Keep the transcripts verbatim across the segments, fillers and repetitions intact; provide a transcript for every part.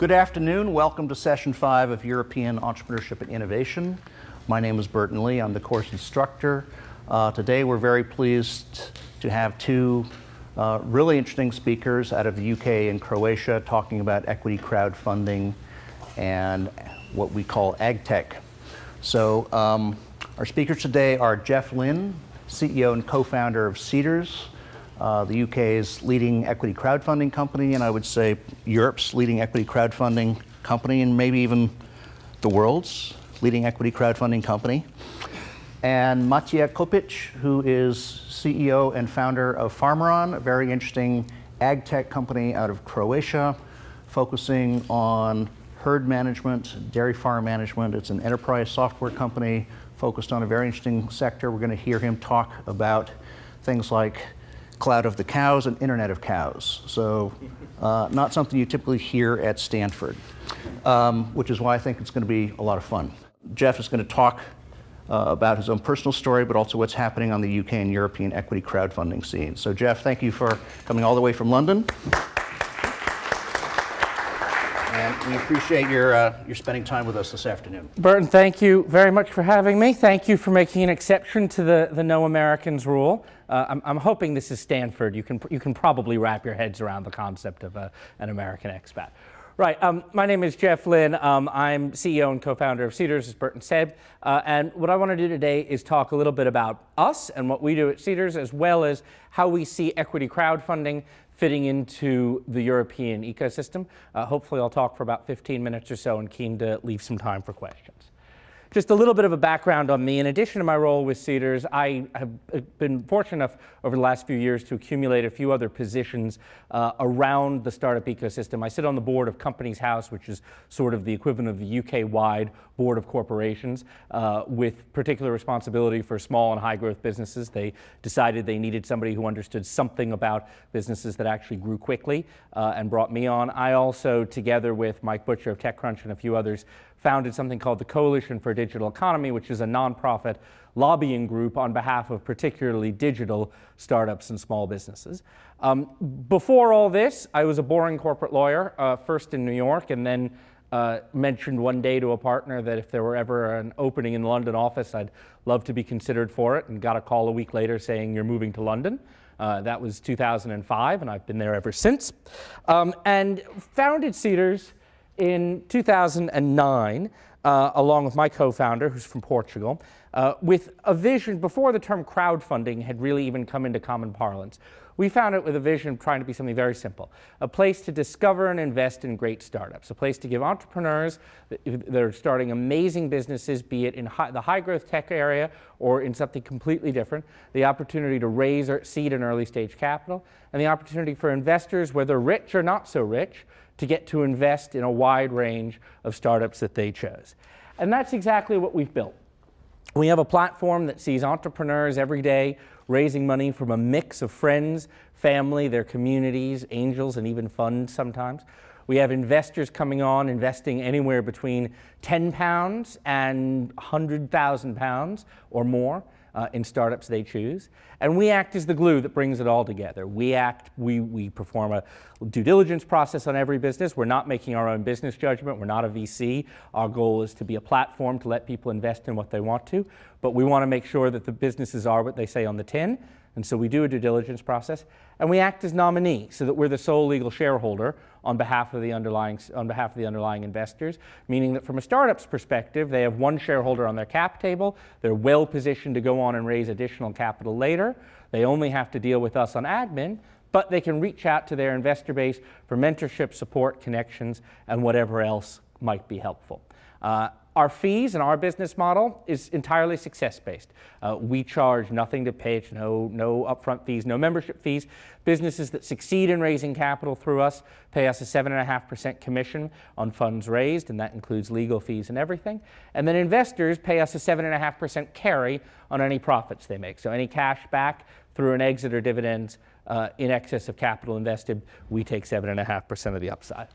Good afternoon. Welcome to session five of European Entrepreneurship and Innovation. My name is Burton Lee. I'm the course instructor. Uh, today we're very pleased to have two uh, really interesting speakers out of the U K and Croatia talking about equity crowdfunding and what we call AgTech. So um, our speakers today are Jeff Lynne, C E O and co-founder of Seedrs, Uh, the U K's leading equity crowdfunding company, and I would say Europe's leading equity crowdfunding company, and maybe even the world's leading equity crowdfunding company. And Matija Kopic, who is C E O and founder of Farmeron, a very interesting ag tech company out of Croatia, focusing on herd management, dairy farm management. It's an enterprise software company focused on a very interesting sector. We're going to hear him talk about things like Cloud of the Cows and Internet of Cows. So uh, not something you typically hear at Stanford, um, which is why I think it's going to be a lot of fun. Jeff is going to talk uh, about his own personal story, but also what's happening on the U K and European equity crowdfunding scene. So Jeff, thank you for coming all the way from London. And we appreciate your, uh, your spending time with us this afternoon. Burton, thank you very much for having me. Thank you for making an exception to the, the no Americans rule. Uh, I'm, I'm hoping this is Stanford. You can, you can probably wrap your heads around the concept of a, an American expat. Right, um, my name is Jeff Lynne. Um, I'm C E O and co-founder of Seedrs, as Burton said. Uh, and what I want to do today is talk a little bit about us and what we do at Seedrs, as well as how we see equity crowdfunding fitting into the European ecosystem. Uh, hopefully I'll talk for about fifteen minutes or so and keen to leave some time for questions. Just a little bit of a background on me. In addition to my role with Seedrs, I have been fortunate enough over the last few years to accumulate a few other positions uh, around the startup ecosystem. I sit on the board of Companies House, which is sort of the equivalent of the U K-wide board of corporations, uh, with particular responsibility for small and high-growth businesses. They decided they needed somebody who understood something about businesses that actually grew quickly uh, and brought me on. I also, together with Mike Butcher of TechCrunch and a few others, founded something called the Coalition for Digital Economy, which is a nonprofit lobbying group on behalf of particularly digital startups and small businesses. Um, before all this, I was a boring corporate lawyer, uh, first in New York, and then uh, mentioned one day to a partner that if there were ever an opening in the London office, I'd love to be considered for it, and got a call a week later saying, "You're moving to London." Uh, that was two thousand five, and I've been there ever since. Um, and founded Seedrs in two thousand nine, uh, along with my co-founder, who's from Portugal, uh, with a vision before the term crowdfunding had really even come into common parlance. We found it with a vision of trying to be something very simple, a place to discover and invest in great startups, a place to give entrepreneurs that are starting amazing businesses, be it in high, the high-growth tech area or in something completely different, the opportunity to raise or seed and early-stage capital, and the opportunity for investors, whether rich or not so rich, to get to invest in a wide range of startups that they chose. And that's exactly what we've built. We have a platform that sees entrepreneurs every day raising money from a mix of friends, family, their communities, angels, and even funds sometimes. We have investors coming on, investing anywhere between ten pounds and one hundred thousand pounds or more uh, in startups they choose. And we act as the glue that brings it all together. We act, we, we perform a due diligence process on every business. We're not making our own business judgment. We're not a V C. Our goal is to be a platform to let people invest in what they want to. But we want to make sure that the businesses are what they say on the tin. And so we do a due diligence process. And we act as nominee so that we're the sole legal shareholder on behalf of the underlying, on behalf of the underlying investors, meaning that from a startup's perspective, they have one shareholder on their cap table. They're well positioned to go on and raise additional capital later. They only have to deal with us on admin, but they can reach out to their investor base for mentorship, support, connections, and whatever else might be helpful. Uh, Our fees and our business model is entirely success-based. Uh, we charge nothing to pitch, no, no upfront fees, no membership fees. Businesses that succeed in raising capital through us pay us a seven point five percent commission on funds raised, and that includes legal fees and everything. And then investors pay us a seven point five percent carry on any profits they make. So any cash back through an exit or dividends uh, in excess of capital invested, we take seven point five percent of the upside.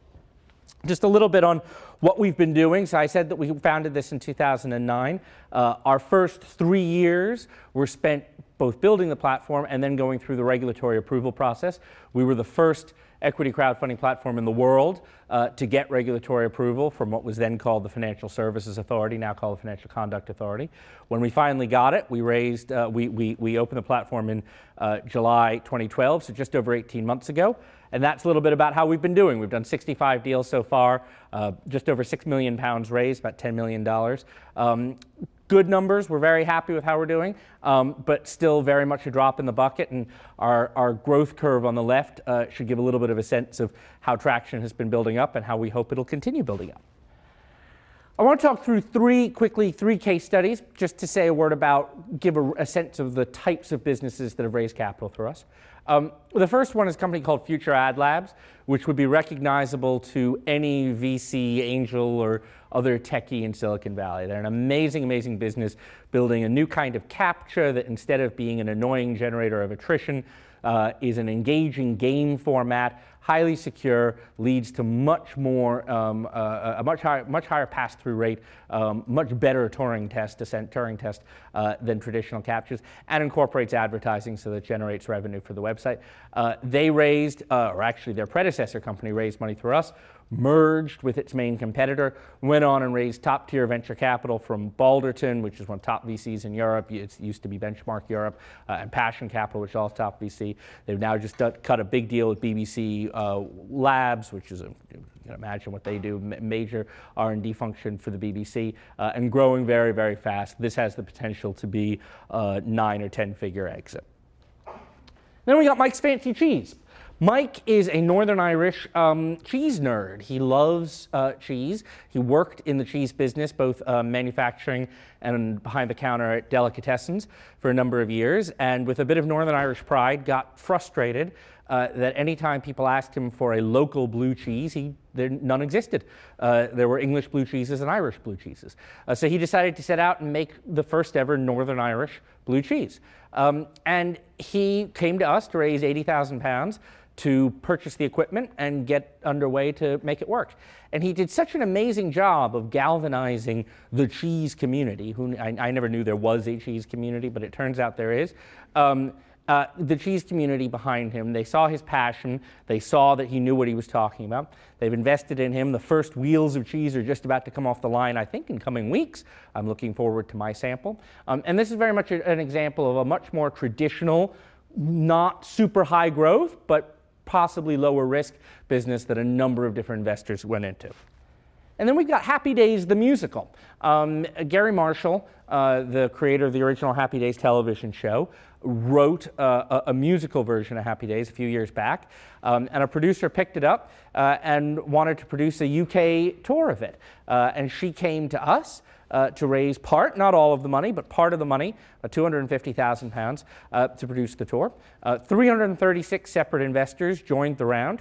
Just a little bit on what we've been doing. So I said that we founded this in two thousand nine. Uh, our first three years were spent both building the platform and then going through the regulatory approval process. We were the first equity crowdfunding platform in the world uh, to get regulatory approval from what was then called the Financial Services Authority, now called the Financial Conduct Authority. When we finally got it, we raised, uh, we, we, we opened the platform in uh, July twenty twelve, so just over eighteen months ago. And that's a little bit about how we've been doing. We've done sixty-five deals so far, uh, just over six million pounds raised, about ten million dollars. Um, good numbers, we're very happy with how we're doing, um, but still very much a drop in the bucket. And our, our growth curve on the left uh, should give a little bit of a sense of how traction has been building up and how we hope it'll continue building up. I want to talk through three, quickly, three case studies, just to say a word about, give a, a sense of the types of businesses that have raised capital through us. Um, the first one is a company called Future Ad Labs, which would be recognizable to any V C, angel, or other techie in Silicon Valley. They're an amazing, amazing business building a new kind of captcha that, instead of being an annoying generator of attrition, uh, is an engaging game format, highly secure, leads to much more, um, uh, a much higher, much higher pass-through rate, um, much better Turing test, descent Turing test uh, than traditional captchas, and incorporates advertising so that it generates revenue for the website. Uh, they raised, uh, or actually their predecessor company raised money through us, merged with its main competitor, went on and raised top-tier venture capital from Balderton, which is one of the top V Cs in Europe. It used to be Benchmark Europe, uh, and Passion Capital, which is also top V C. They've now just done, cut a big deal with B B C uh, Labs, which is, a, you can imagine what they do, major R and D function for the B B C, uh, and growing very, very fast. This has the potential to be a nine or ten figure exit. Then we got Mike's Fancy Cheese. Mike is a Northern Irish um, cheese nerd. He loves uh, cheese. He worked in the cheese business, both uh, manufacturing and behind the counter at delicatessens for a number of years, and with a bit of Northern Irish pride, got frustrated uh, that anytime people asked him for a local blue cheese, he, there, none existed. Uh, there were English blue cheeses and Irish blue cheeses. Uh, so he decided to set out and make the first ever Northern Irish blue cheese. Um, and he came to us to raise eighty thousand pounds to purchase the equipment and get underway to make it work. And he did such an amazing job of galvanizing the cheese community, who I, I never knew there was a cheese community, but it turns out there is. Um, uh, the cheese community behind him, they saw his passion, they saw that he knew what he was talking about. They've invested in him. The first wheels of cheese are just about to come off the line, I think, in coming weeks. I'm looking forward to my sample. Um, and this is very much a, an example of a much more traditional, not super high growth, but possibly lower risk business that a number of different investors went into. And then we've got Happy Days, the musical. Um, Gary Marshall, uh, the creator of the original Happy Days television show, wrote uh, a, a musical version of Happy Days a few years back, um, and a producer picked it up uh, and wanted to produce a U K tour of it. Uh, and she came to us Uh, to raise part, not all of the money, but part of the money, uh, two hundred fifty thousand pounds, uh, to produce the tour. Uh, three hundred thirty-six separate investors joined the round.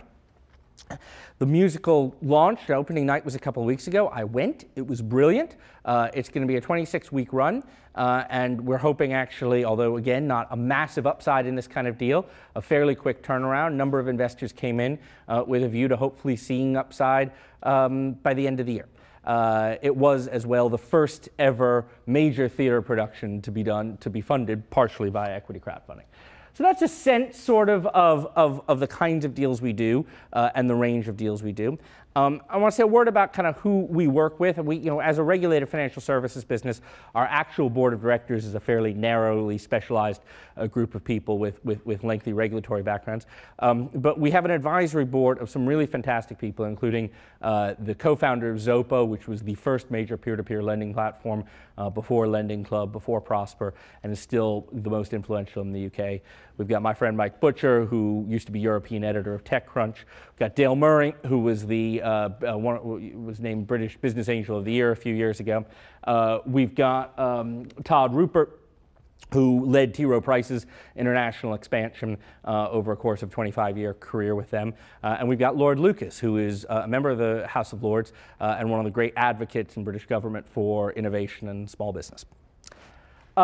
The musical launched, opening night was a couple of weeks ago. I went, it was brilliant. Uh, it's going to be a twenty-six week run, uh, and we're hoping actually, although again, not a massive upside in this kind of deal, a fairly quick turnaround. A number of investors came in uh, with a view to hopefully seeing upside um, by the end of the year. Uh, it was as well the first ever major theater production to be done, to be funded partially by equity crowdfunding. So that's a sense sort of of, of, of the kinds of deals we do uh, and the range of deals we do. Um, I want to say a word about kind of who we work with. We, you know, as a regulated financial services business, our actual board of directors is a fairly narrowly specialized uh, group of people with, with, with lengthy regulatory backgrounds. Um, but we have an advisory board of some really fantastic people, including uh, the co-founder of Zopo, which was the first major peer-to-peer lending platform uh, before Lending Club, before Prosper, and is still the most influential in the U K. We've got my friend Mike Butcher, who used to be European editor of TechCrunch. We've got Dale Murray, who was the uh, uh, one, was named British Business Angel of the Year a few years ago. Uh, we've got um, Todd Rupert, who led T. Rowe Price's international expansion uh, over a course of twenty-five year career with them. Uh, and we've got Lord Lucas, who is uh, a member of the House of Lords uh, and one of the great advocates in British government for innovation and small business. Um,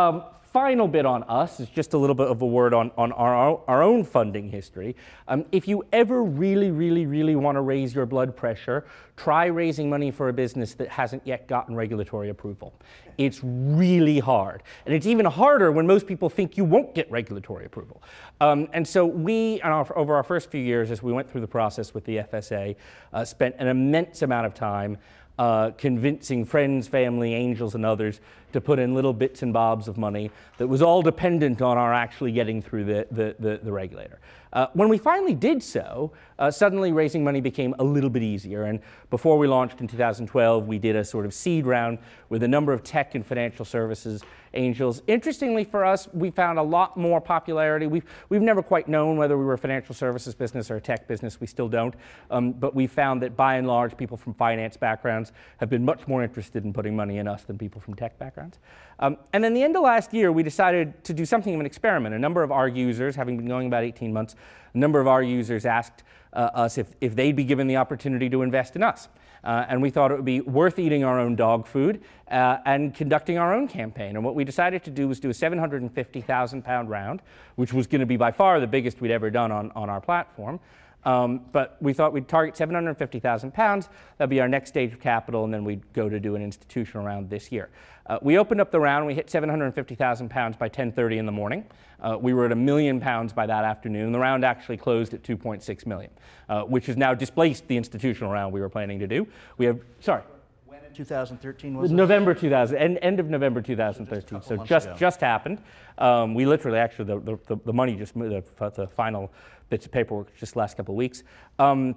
final bit on us is just a little bit of a word on, on our, our own funding history. Um, if you ever really, really, really want to raise your blood pressure, try raising money for a business that hasn't yet gotten regulatory approval. It's really hard. And it's even harder when most people think you won't get regulatory approval. Um, and so we, on our, over our first few years, as we went through the process with the F S A, uh, spent an immense amount of time Uh, convincing friends, family, angels, and others to put in little bits and bobs of money that was all dependent on our actually getting through the, the, the, the regulator. Uh, when we finally did so, uh, suddenly raising money became a little bit easier. And before we launched in two thousand twelve, we did a sort of seed round with a number of tech and financial services angels. Interestingly for us, we found a lot more popularity. We've, we've never quite known whether we were a financial services business or a tech business. We still don't. Um, but we found that by and large, people from finance backgrounds have been much more interested in putting money in us than people from tech backgrounds. Um, and then the end of last year, we decided to do something of an experiment. A number of our users, having been going about eighteen months, a number of our users asked uh, us if, if they'd be given the opportunity to invest in us. Uh, and we thought it would be worth eating our own dog food uh, and conducting our own campaign. And what we decided to do was do a seven hundred fifty thousand pound round, which was going to be by far the biggest we'd ever done on, on our platform. Um, but we thought we'd target seven hundred fifty thousand pounds. That'd be our next stage of capital, and then we'd go to do an institutional round this year. Uh, we opened up the round. We hit seven hundred fifty thousand pounds by ten thirty in the morning. Uh, we were at a million pounds by that afternoon. The round actually closed at two point six million, uh, which has now displaced the institutional round we were planning to do. We have, sorry. When in two thousand thirteen was it? November two thousand, end, end of November two thousand thirteen. So just, just, just happened. Um, we literally, actually, the, the, the money just moved, the, the final bits of paperwork just the last couple of weeks. Um,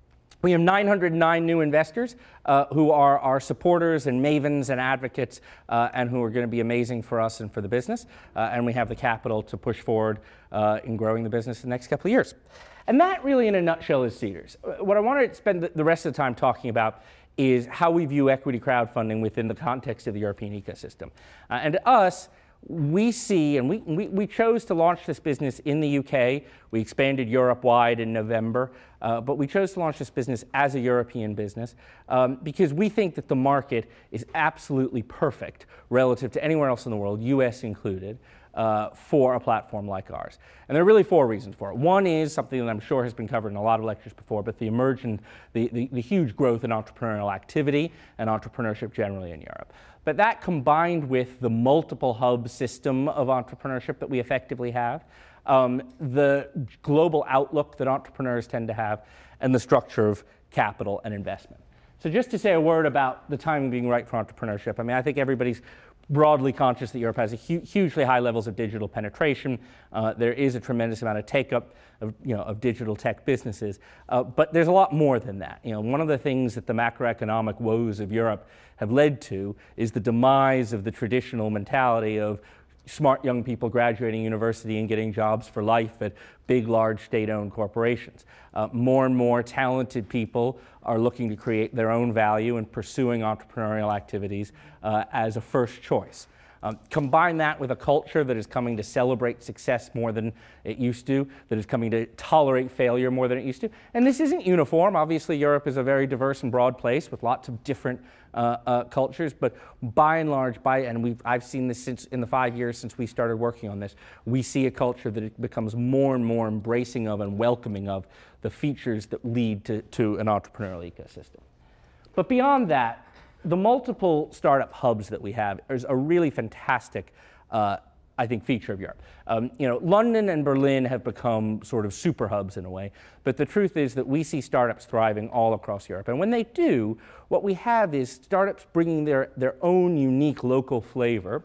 we have nine hundred nine new investors uh, who are our supporters and mavens and advocates uh, and who are going to be amazing for us and for the business. Uh, and we have the capital to push forward uh, in growing the business in the next couple of years. And that really, in a nutshell, is Seedrs. What I want to spend the rest of the time talking about is how we view equity crowdfunding within the context of the European ecosystem. Uh, and to us, we see, and we, we, we chose to launch this business in the U K. We expanded Europe-wide in November, uh, but we chose to launch this business as a European business um, because we think that the market is absolutely perfect relative to anywhere else in the world, U S included, uh, for a platform like ours. And there are really four reasons for it. One is something that I'm sure has been covered in a lot of lectures before, but the emergent, the, the, the huge growth in entrepreneurial activity and entrepreneurship generally in Europe. But that combined with the multiple hub system of entrepreneurship that we effectively have, um, the global outlook that entrepreneurs tend to have, and the structure of capital and investment. So just to say a word about the timing being right for entrepreneurship, I mean, I think everybody's broadly conscious that Europe has a hu hugely high levels of digital penetration. Uh, there is a tremendous amount of take-up of, you know, of digital tech businesses. Uh, but there's a lot more than that. You know, one of the things that the macroeconomic woes of Europe have led to is the demise of the traditional mentality of smart young people graduating university and getting jobs for life at big, large state-owned corporations. Uh, more and more talented people are looking to create their own value and pursuing entrepreneurial activities uh, as a first choice. Um, combine that with a culture that is coming to celebrate success more than it used to, that is coming to tolerate failure more than it used to. And this isn't uniform. Obviously, Europe is a very diverse and broad place with lots of different uh, uh, cultures, but by and large, by, and we've, I've seen this since in the five years since we started working on this, we see a culture that it becomes more and more embracing of and welcoming of the features that lead to, to an entrepreneurial ecosystem. But beyond that, the multiple startup hubs that we have is a really fantastic, uh, I think, feature of Europe. Um, you know, London and Berlin have become sort of super hubs in a way, but the truth is that we see startups thriving all across Europe. And when they do, what we have is startups bringing their, their own unique local flavor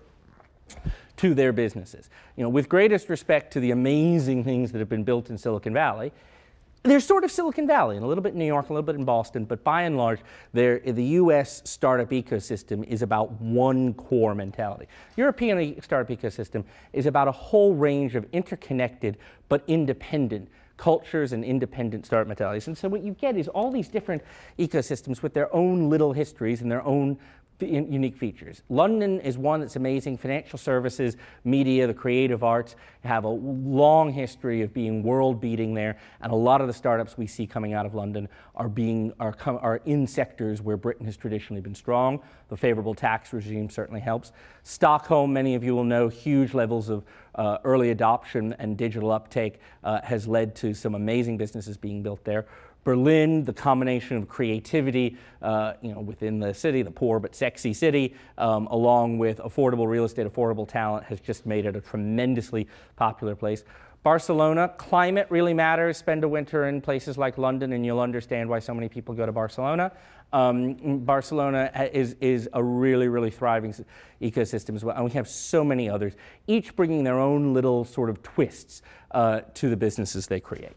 to their businesses. You know, with greatest respect to the amazing things that have been built in Silicon Valley, there's sort of Silicon Valley, and a little bit in New York, a little bit in Boston, but by and large, the U S startup ecosystem is about one core mentality. European startup ecosystem is about a whole range of interconnected but independent cultures and independent startup mentalities. And so what you get is all these different ecosystems with their own little histories and their own unique features. London is one that's amazing. Financial services, media, the creative arts have a long history of being world-beating there, and a lot of the startups we see coming out of London are being are, com are in sectors where Britain has traditionally been strong. The favorable tax regime certainly helps. Stockholm, many of you will know, huge levels of uh, early adoption and digital uptake uh, has led to some amazing businesses being built there. Berlin, the combination of creativity, uh, you know, within the city, the poor but sexy city, um, along with affordable real estate, affordable talent, has just made it a tremendously popular place. Barcelona, climate really matters. Spend a winter in places like London and you'll understand why so many people go to Barcelona. Um, Barcelona is, is a really, really thriving ecosystem as well. And we have so many others, each bringing their own little sort of twists uh, to the businesses they create.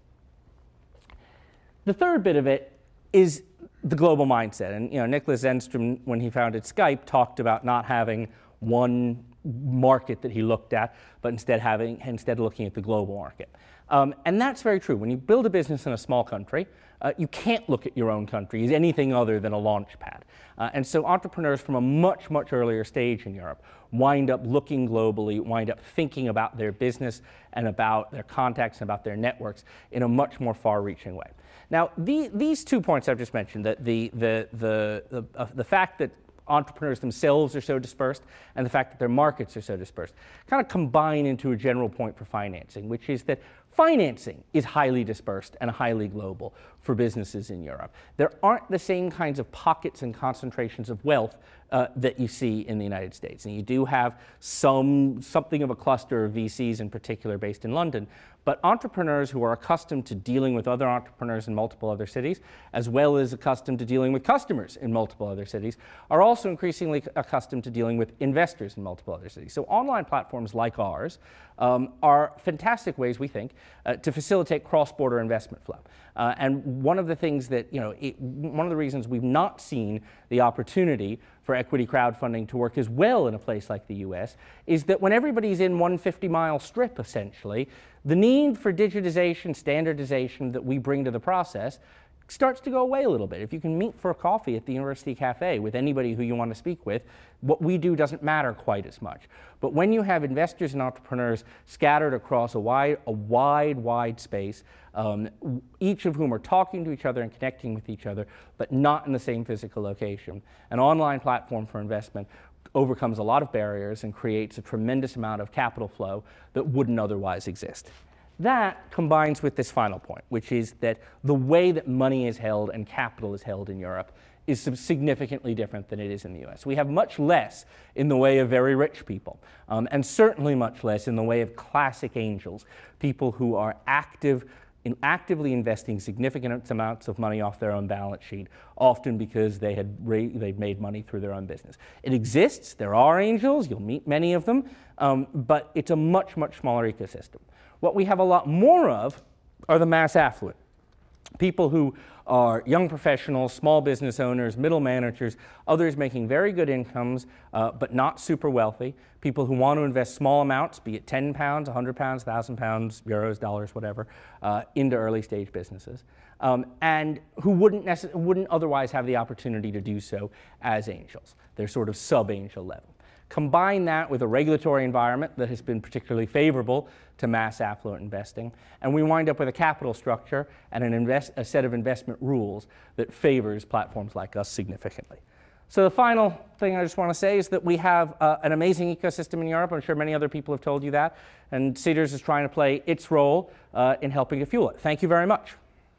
The third bit of it is the global mindset. And you know, Nicholas Zennström, when he founded Skype, talked about not having one market that he looked at, but instead having instead looking at the global market. Um, and that's very true. When you build a business in a small country, uh, you can't look at your own country as anything other than a launch pad. Uh, and so entrepreneurs from a much, much earlier stage in Europe wind up looking globally, wind up thinking about their business and about their contacts and about their networks in a much more far-reaching way. Now, the, these two points I've just mentioned, that the, the, the, the, uh, the fact that entrepreneurs themselves are so dispersed and the fact that their markets are so dispersed, kind of combine into a general point for financing, which is that financing is highly dispersed and highly global for businesses in Europe. There aren't the same kinds of pockets and concentrations of wealth uh, that you see in the United States. And you do have some, something of a cluster of V Cs in particular based in London, but entrepreneurs who are accustomed to dealing with other entrepreneurs in multiple other cities, as well as accustomed to dealing with customers in multiple other cities, are also increasingly accustomed to dealing with investors in multiple other cities. So online platforms like ours um, are fantastic ways, we think, uh, to facilitate cross-border investment flow. Uh, and one of the things that, you know, it, one of the reasons we've not seen the opportunity for equity crowdfunding to work as well in a place like the U S is that when everybody's in one fifty mile strip, essentially, the need for digitization, standardization that we bring to the process starts to go away a little bit. If you can meet for a coffee at the University Cafe with anybody who you want to speak with, what we do doesn't matter quite as much. But when you have investors and entrepreneurs scattered across a wide, a wide, wide space, um, each of whom are talking to each other and connecting with each other, but not in the same physical location, an online platform for investment overcomes a lot of barriers and creates a tremendous amount of capital flow that wouldn't otherwise exist. That combines with this final point, which is that the way that money is held and capital is held in Europe is significantly different than it is in the U S. We have much less in the way of very rich people, um, and certainly much less in the way of classic angels, people who are active in actively investing significant amounts of money off their own balance sheet, often because they had they'd made money through their own business. It exists. There are angels. You'll meet many of them, um, but it's a much, much smaller ecosystem. What we have a lot more of are the mass affluent, people who are young professionals, small business owners, middle managers, others making very good incomes, uh, but not super wealthy, people who want to invest small amounts, be it ten pounds, one hundred pounds, one thousand pounds, euros, dollars, whatever, uh, into early stage businesses, um, and who wouldn't, necess- wouldn't otherwise have the opportunity to do so as angels. They're sort of sub-angel level. Combine that with a regulatory environment that has been particularly favorable to mass affluent investing, and we wind up with a capital structure and an invest, a set of investment rules that favors platforms like us significantly. So the final thing I just want to say is that we have uh, an amazing ecosystem in Europe. I'm sure many other people have told you that, and Seedrs is trying to play its role uh, in helping to fuel it. Thank you very much.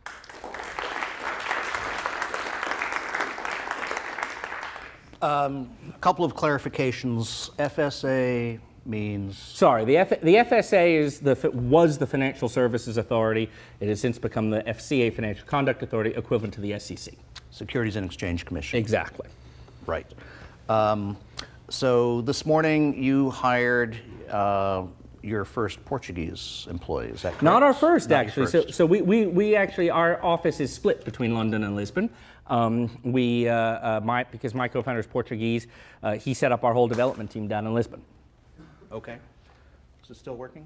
Um, a couple of clarifications. F S A means? Sorry, the, F the F S A is the, was the Financial Services Authority. It has since become the F C A, Financial Conduct Authority, equivalent to the S E C. Securities and Exchange Commission. Exactly. Right. Um, so this morning you hired uh, your first Portuguese employee, is that correct? Not our first, Not actually. first. So, so we, we, we actually, our office is split between London and Lisbon. Um, we, uh, uh, my, because my co-founder is Portuguese, uh, he set up our whole development team down in Lisbon. Okay. Is it still working?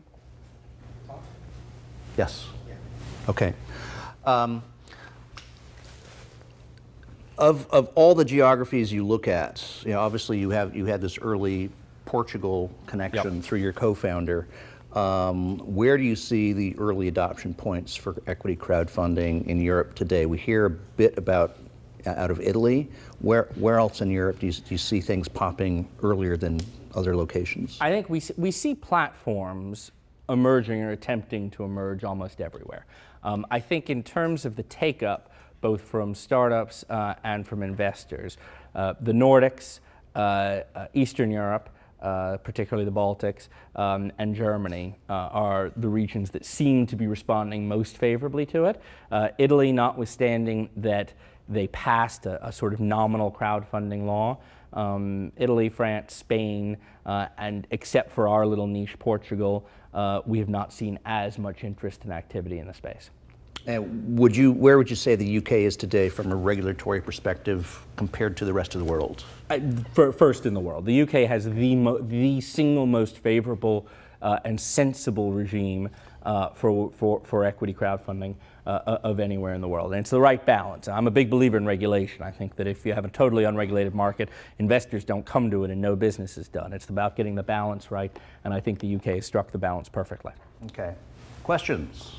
Yes. Yeah. Okay. Um, Of, of all the geographies you look at, you know, obviously you have you had this early Portugal connection yep. through your co-founder. Um, where do you see the early adoption points for equity crowdfunding in Europe today? We hear a bit about out of Italy. Where where else in Europe do you, do you see things popping earlier than other locations? I think we we see platforms emerging or attempting to emerge almost everywhere. Um, I think in terms of the take-up, both from startups uh, and from investors, uh, the Nordics, uh, uh, Eastern Europe, uh, particularly the Baltics, um, and Germany uh, are the regions that seem to be responding most favorably to it. Uh, Italy, notwithstanding that they passed a, a sort of nominal crowdfunding law, um, Italy, France, Spain, uh, and except for our little niche, Portugal, uh, we have not seen as much interest and activity in the space. And would you, where would you say the U K is today from a regulatory perspective compared to the rest of the world? Uh, for, first in the world. The U K has the, mo the single most favorable uh, and sensible regime uh, for, for, for equity crowdfunding uh, of anywhere in the world. And it's the right balance. I'm a big believer in regulation. I think that if you have a totally unregulated market, investors don't come to it and no business is done. It's about getting the balance right, and I think the U K has struck the balance perfectly. Okay. Questions?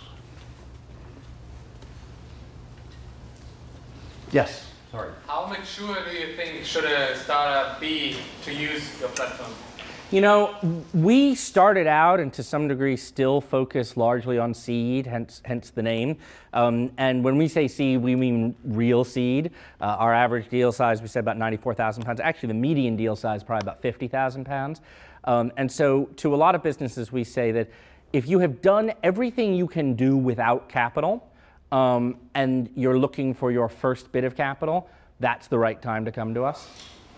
Yes. Sorry. How mature do you think should a startup be to use your platform? You know, we started out and to some degree still focus largely on seed, hence, hence the name. Um, and when we say seed, we mean real seed. Uh, our average deal size, we said about ninety-four thousand pounds. Actually, the median deal size is probably about fifty thousand pounds. Um, and so to a lot of businesses, we say that if you have done everything you can do without capital, Um, and you're looking for your first bit of capital, that's the right time to come to us.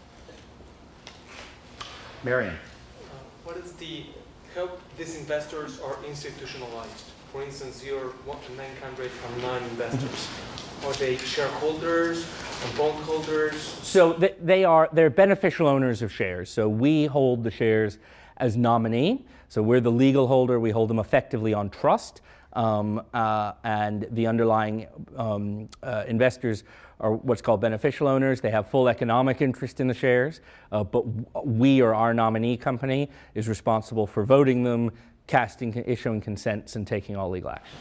Marion. Uh, what is the help these investors are institutionalized? For instance, you're nine hundred nine investors. Are they shareholders or bondholders? So th they are they're beneficial owners of shares. So we hold the shares as nominee. So we're the legal holder. We hold them effectively on trust. Um, uh, and the underlying um, uh, investors are what's called beneficial owners. They have full economic interest in the shares, uh, but we, or our nominee company, is responsible for voting them, casting, issuing consents, and taking all legal action.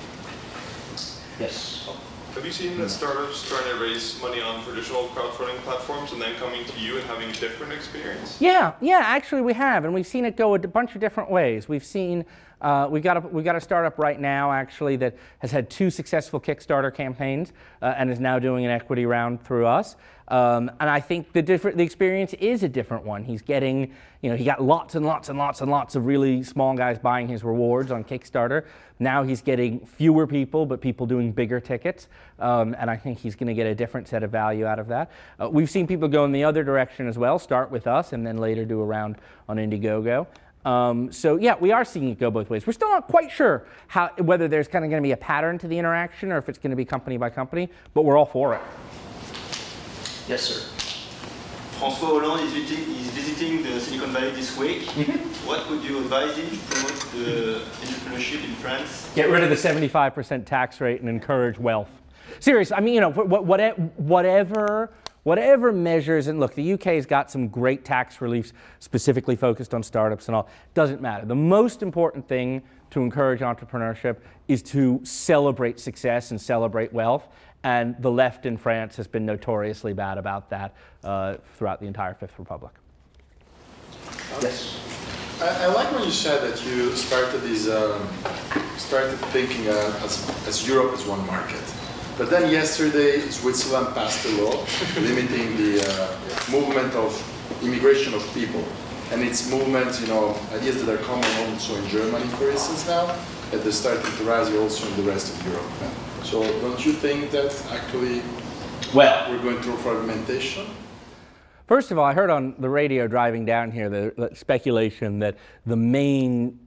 Yes. Have you seen that startups trying to raise money on traditional crowdfunding platforms and then coming to you and having a different experience? Yeah, yeah, actually we have, and we've seen it go a bunch of different ways. We've seen, uh, we've got a, we've got a startup right now actually that has had two successful Kickstarter campaigns uh, and is now doing an equity round through us. Um, and I think the different, the experience is a different one. He's getting, you know, he got lots and lots and lots and lots of really small guys buying his rewards on Kickstarter. Now he's getting fewer people, but people doing bigger tickets. Um, and I think he's going to get a different set of value out of that. Uh, we've seen people go in the other direction as well, start with us and then later do a round on Indiegogo. Um, so yeah, we are seeing it go both ways. We're still not quite sure how, whether there's kind of going to be a pattern to the interaction or if it's going to be company by company, but we're all for it. Yes, sir. François Hollande is visiting, is visiting the Silicon Valley this week. Mm-hmm. What would you advise him to promote the entrepreneurship in France? Get rid of the seventy-five percent tax rate and encourage wealth. Seriously, I mean, you know, whatever, whatever measures, and look, the U K's got some great tax reliefs specifically focused on startups and all, doesn't matter. The most important thing to encourage entrepreneurship is to celebrate success and celebrate wealth. And the left in France has been notoriously bad about that uh, throughout the entire Fifth Republic. Yes. I, I like when you said that you started this, um, started thinking uh, as, as Europe as one market. But then yesterday, Switzerland passed a law limiting the uh, movement of immigration of people. And it's movements, you know, ideas that are common also in Germany, for instance, now, and they're starting to rise also in the rest of Europe. So don't you think that actually well, we're going through fragmentation? First of all, I heard on the radio driving down here the, the speculation that the main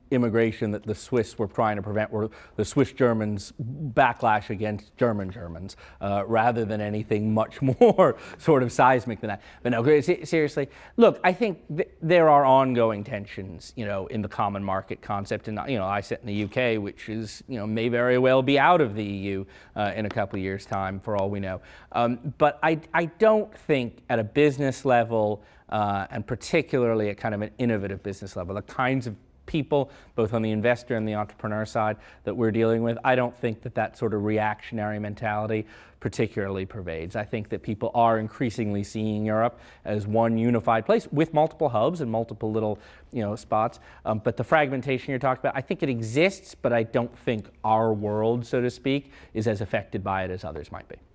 immigration that the Swiss were trying to prevent were the Swiss Germans' backlash against German Germans, uh, rather than anything much more sort of seismic than that. But no, seriously, look, I think th there are ongoing tensions, you know, in the common market concept. And, you know, I sit in the U K, which is, you know, may very well be out of the E U uh, in a couple of years' time, for all we know. Um, but I, I don't think at a business level, uh, and particularly at kind of an innovative business level, the kinds of people, both on the investor and the entrepreneur side, that we're dealing with, I don't think that that sort of reactionary mentality particularly pervades. I think that people are increasingly seeing Europe as one unified place with multiple hubs and multiple little, you know, spots. Um, but the fragmentation you're talking about, I think it exists, but I don't think our world, so to speak, is as affected by it as others might be.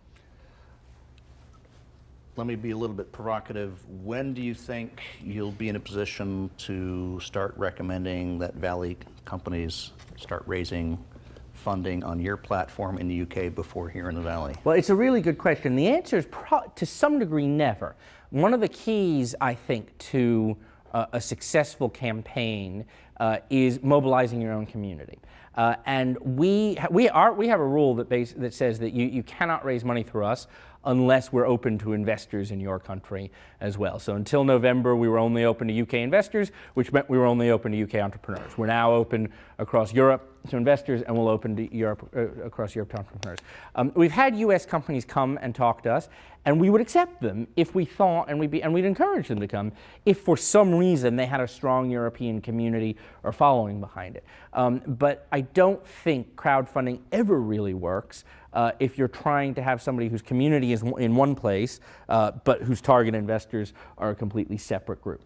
Let me be a little bit provocative. When do you think you'll be in a position to start recommending that Valley companies start raising funding on your platform in the U K before here in the Valley? Well, it's a really good question. The answer is pro to some degree never. One of the keys, I think, to uh, a successful campaign uh, is mobilizing your own community. Uh, and we, ha we, are, we have a rule that, base that says that you, you cannot raise money through us unless we're open to investors in your country as well. So until November, we were only open to U K investors, which meant we were only open to U K entrepreneurs. We're now open across Europe to investors, and we'll open to Europe, uh, across Europe to entrepreneurs. Um, we've had U S companies come and talk to us, and we would accept them if we thought, and we'd, be, and we'd encourage them to come, if for some reason they had a strong European community or following behind it. Um, but I don't think crowdfunding ever really works Uh, if you're trying to have somebody whose community is in one place, uh, but whose target investors are a completely separate group.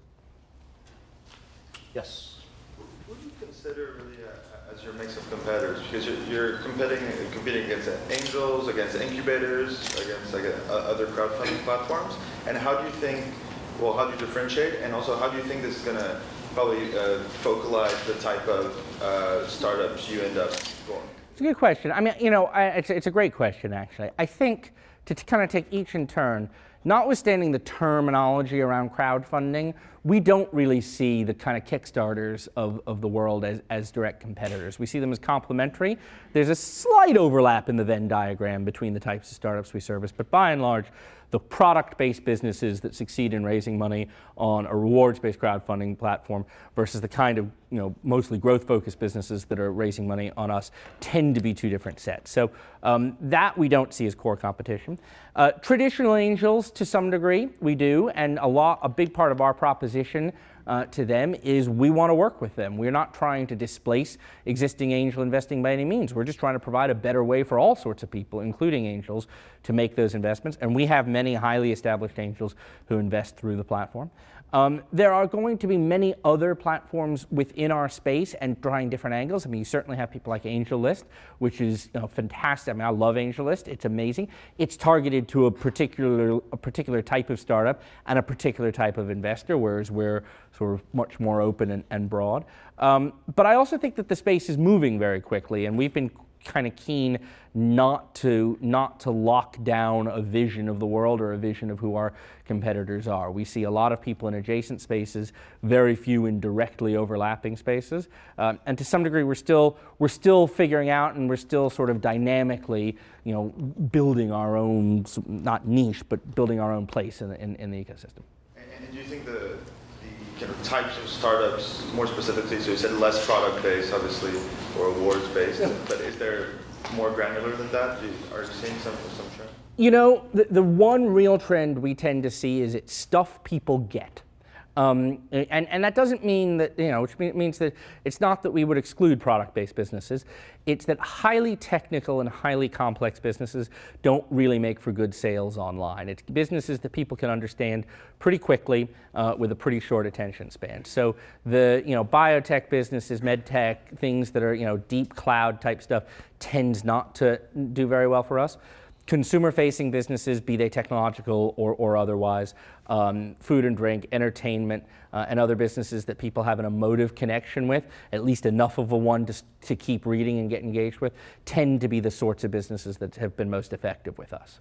Yes. Who do you consider really uh, as your mix of competitors? Because you're, you're competing competing against angels, against incubators, against like, uh, other crowdfunding platforms. And how do you think? Well, how do you differentiate? And also, how do you think this is going to probably uh, focalize the type of uh, startups you end up going? It's a good question. I mean, you know, I, it's, it's a great question, actually. I think to kind of take each in turn, notwithstanding the terminology around crowdfunding, we don't really see the kind of Kickstarters of, of the world as, as direct competitors. We see them as complementary. There's a slight overlap in the Venn diagram between the types of startups we service, but by and large, the product-based businesses that succeed in raising money on a rewards-based crowdfunding platform versus the kind of, you know, mostly growth-focused businesses that are raising money on us tend to be two different sets. So um, that we don't see as core competition. Uh, traditional angels, to some degree, we do, and a lot, a big part of our proposition Uh, to them is we want to work with them. We're not trying to displace existing angel investing by any means. We're just trying to provide a better way for all sorts of people, including angels, to make those investments. And we have many highly established angels who invest through the platform. Um, there are going to be many other platforms within our space and trying different angles. I mean, you certainly have people like AngelList, which is, you know, fantastic. I mean, I love AngelList. It's amazing. It's targeted to a particular, a particular type of startup and a particular type of investor, whereas we're sort of much more open and, and broad. Um, but I also think that the space is moving very quickly, and we've been kind of keen not to not to lock down a vision of the world or a vision of who our competitors are. We see a lot of people in adjacent spaces, very few in directly overlapping spaces, um, and to some degree we're still we're still figuring out, and we're still sort of dynamically, you know, building our own, not niche, but building our own place in in, in the ecosystem. And, and do you think the kind of types of startups, more specifically, so you said less product-based, obviously, or awards-based, yeah. But is there more granular than that? Do you, are you seeing some, some trend? You know, the, the one real trend we tend to see is it's stuff people get. Um, and, and that doesn't mean that, you know, which means that it's not that we would exclude product-based businesses. It's that highly technical and highly complex businesses don't really make for good sales online. It's businesses that people can understand pretty quickly uh, with a pretty short attention span. So the, you know, biotech businesses, med tech, things that are, you know, deep cloud type stuff tends not to do very well for us. Consumer-facing businesses, be they technological or, or otherwise, um, food and drink, entertainment, uh, and other businesses that people have an emotive connection with, at least enough of a one to, to keep reading and get engaged with, tend to be the sorts of businesses that have been most effective with us.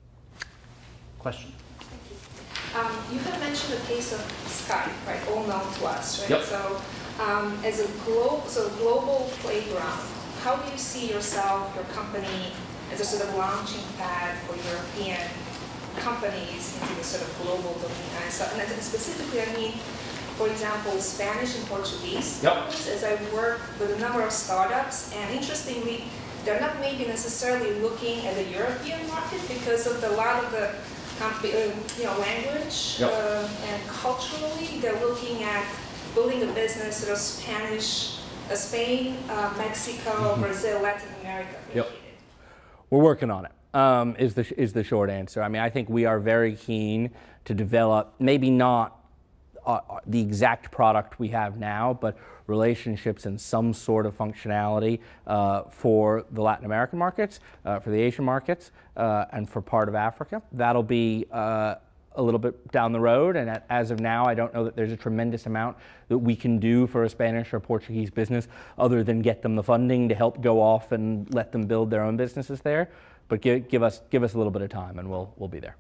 Question? Thank you. Um, you have mentioned the case of Skype, right, all known to us, right? Yep. So Um, as a global, so global playground, how do you see yourself, your company, as a sort of launching pad for European companies into the sort of global domain? And, so, and specifically, I mean, for example, Spanish and Portuguese. Yep. As I work with a number of startups, and interestingly, they're not maybe necessarily looking at the European market because of the, a lot of the uh, you know, language yep. uh, and culturally, they're looking at building a business sort of Spanish, uh, Spain, uh, Mexico, mm-hmm. Brazil, Latin America. Yep. We're working on it. Um, is the is the short answer. I mean, I think we are very keen to develop, maybe not uh, the exact product we have now, but relationships and some sort of functionality uh, for the Latin American markets, uh, for the Asian markets, uh, and for part of Africa. That'll be uh, a little bit down the road, and at, as of now, I don't know that there's a tremendous amount that we can do for a Spanish or Portuguese business other than get them the funding to help go off and let them build their own businesses there. But give, give us give us a little bit of time, and we'll we'll be there.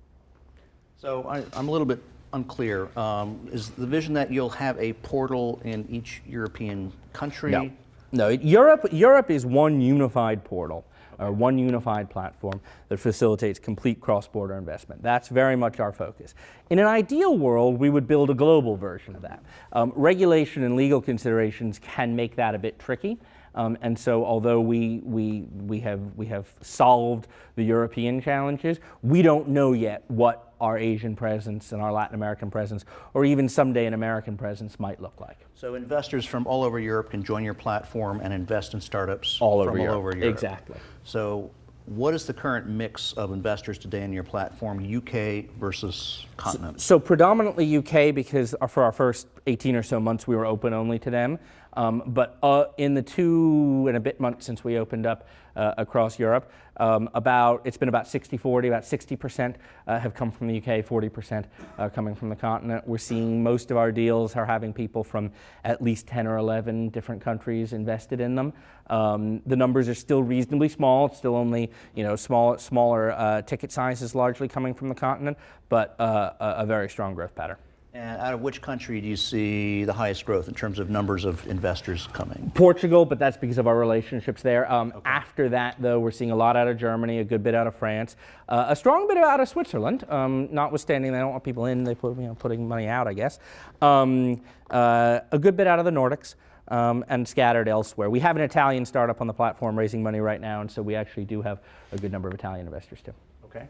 So I, I'm a little bit unclear. Um, is the vision that you'll have a portal in each European country? No, no. Europe Europe is one unified portal, or one unified platform that facilitates complete cross-border investment. That's very much our focus. In an ideal world, we would build a global version of that. Um, regulation and legal considerations can make that a bit tricky. Um, and so, although we we we have we have solved the European challenges, we don't know yet what our Asian presence and our Latin American presence, or even someday an American presence, might look like. So, investors from all over Europe can join your platform and invest in startups all from over all Europe. over Europe. Exactly. So, what is the current mix of investors today in your platform, U K versus continent? So, so predominantly U K, because for our first eighteen or so months we were open only to them. Um, but uh, in the two and a bit months since we opened up uh, across Europe, um, about it's been about sixty forty, about sixty percent uh, have come from the U K, forty percent uh, coming from the continent. We're seeing most of our deals are having people from at least ten or eleven different countries invested in them. Um, the numbers are still reasonably small. It's still only, you know, small, smaller uh, ticket sizes largely coming from the continent, but uh, a, a very strong growth pattern. And out of which country do you see the highest growth in terms of numbers of investors coming? Portugal, but that's because of our relationships there. Um, okay. After that, though, we're seeing a lot out of Germany, a good bit out of France, uh, a strong bit out of Switzerland, um, notwithstanding they don't want people in, they put, you know, putting money out, I guess. Um, uh, a good bit out of the Nordics. Um, and scattered elsewhere. We have an Italian startup on the platform raising money right now, and so we actually do have a good number of Italian investors too. Okay.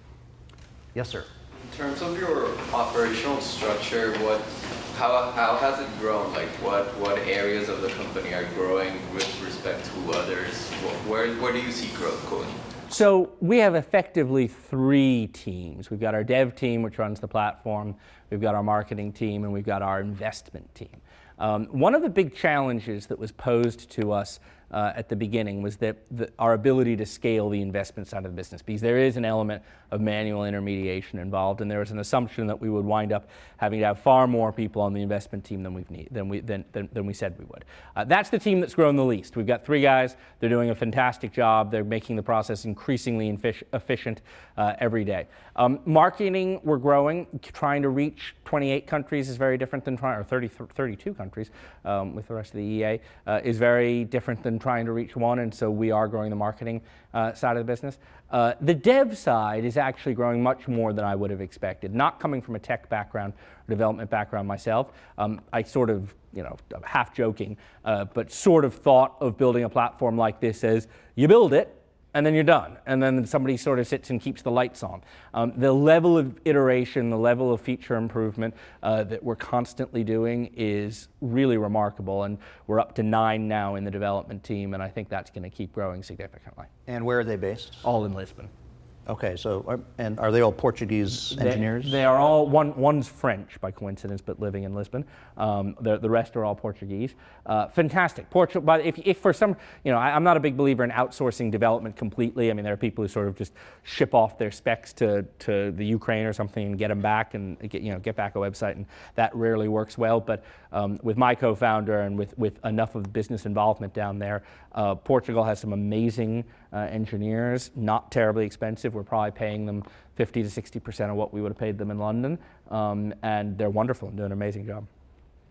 Yes, sir. In terms of your operational structure, what, how, how has it grown? Like, what, what areas of the company are growing with respect to others? Where, where do you see growth going? So we have effectively three teams. We've got our dev team, which runs the platform. We've got our marketing team, and we've got our investment team. Um, one of the big challenges that was posed to us uh, at the beginning was that the, our ability to scale the investment side of the business, because there is an element of manual intermediation involved, and there was an assumption that we would wind up having to have far more people on the investment team than we've need, than we than, than, than we said we would. Uh, that's the team that's grown the least. We've got three guys. They're doing a fantastic job. They're making the process increasingly efficient uh, every day. Um, marketing, we're growing. Trying to reach twenty-eight countries is very different than trying, or thirty, thirty-two countries um, with the rest of the E A uh, is very different than trying to reach one, and so we are growing the marketing uh, side of the business. Uh, the dev side is actually growing much more than I would have expected. Not coming from a tech background or development background myself, um, I sort of, you know, half joking, uh, but sort of thought of building a platform like this as you build it, and then you're done. And then somebody sort of sits and keeps the lights on. Um, the level of iteration, the level of feature improvement uh, that we're constantly doing is really remarkable. And we're up to nine now in the development team, and I think that's going to keep growing significantly. And where are they based? All in Lisbon. Okay, so, are, and are they all Portuguese engineers? They, they are all, one, one's French by coincidence, but living in Lisbon. Um, the, the rest are all Portuguese. Uh, fantastic. Portugal, but if, if for some, you know, I, I'm not a big believer in outsourcing development completely. I mean, there are people who sort of just ship off their specs to, to the Ukraine or something and get them back and get, you know, get back a website, and that rarely works well. But um, with my co-founder and with, with enough of business involvement down there, uh, Portugal has some amazing uh, engineers, not terribly expensive. We're probably paying them fifty to sixty percent of what we would have paid them in London, um, and they're wonderful and doing an amazing job.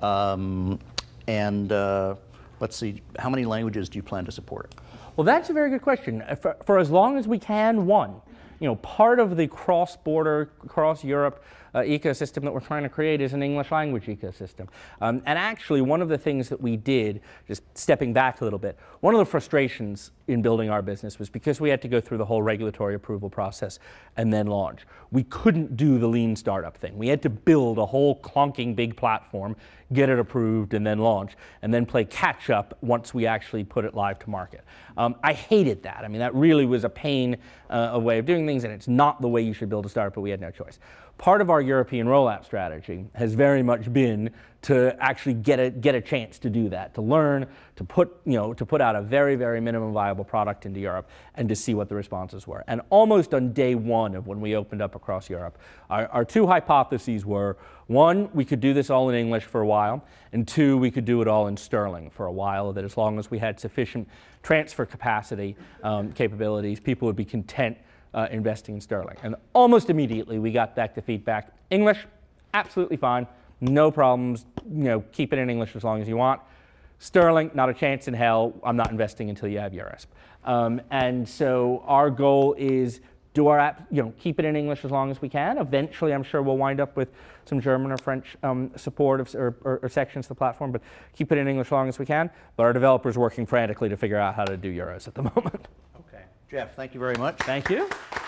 Um, and uh, let's see, how many languages do you plan to support? Well, that's a very good question. For, for as long as we can, one. You know, part of the cross-border, cross-Europe uh, ecosystem that we're trying to create is an English language ecosystem. Um, and actually, one of the things that we did, just stepping back a little bit, one of the frustrations in building our business was because we had to go through the whole regulatory approval process and then launch. We couldn't do the lean startup thing. We had to build a whole clunking big platform, get it approved, and then launch, and then play catch up once we actually put it live to market. Um, I hated that. I mean, that really was a pain, uh, a way of doing things, and it's not the way you should build a startup, but we had no choice. Part of our European rollout strategy has very much been to actually get a, get a chance to do that, to learn, to put, you know, to put out a very, very minimum viable product into Europe and to see what the responses were. And almost on day one of when we opened up across Europe, our, our two hypotheses were, one, we could do this all in English for a while, and two, we could do it all in sterling for a while, that as long as we had sufficient transfer capacity, um, capabilities, people would be content uh, investing in sterling. And almost immediately we got back the feedback, English, absolutely fine, no problems, you know, keep it in English as long as you want. Sterling, not a chance in hell, I'm not investing until you have Euros. Um, and so our goal is do our app, you know, keep it in English as long as we can. Eventually, I'm sure we'll wind up with some German or French um, support of, or, or, or sections of the platform, but keep it in English as long as we can. But our developers are working frantically to figure out how to do Euros at the moment. Okay. Jeff, thank you very much. Thank you.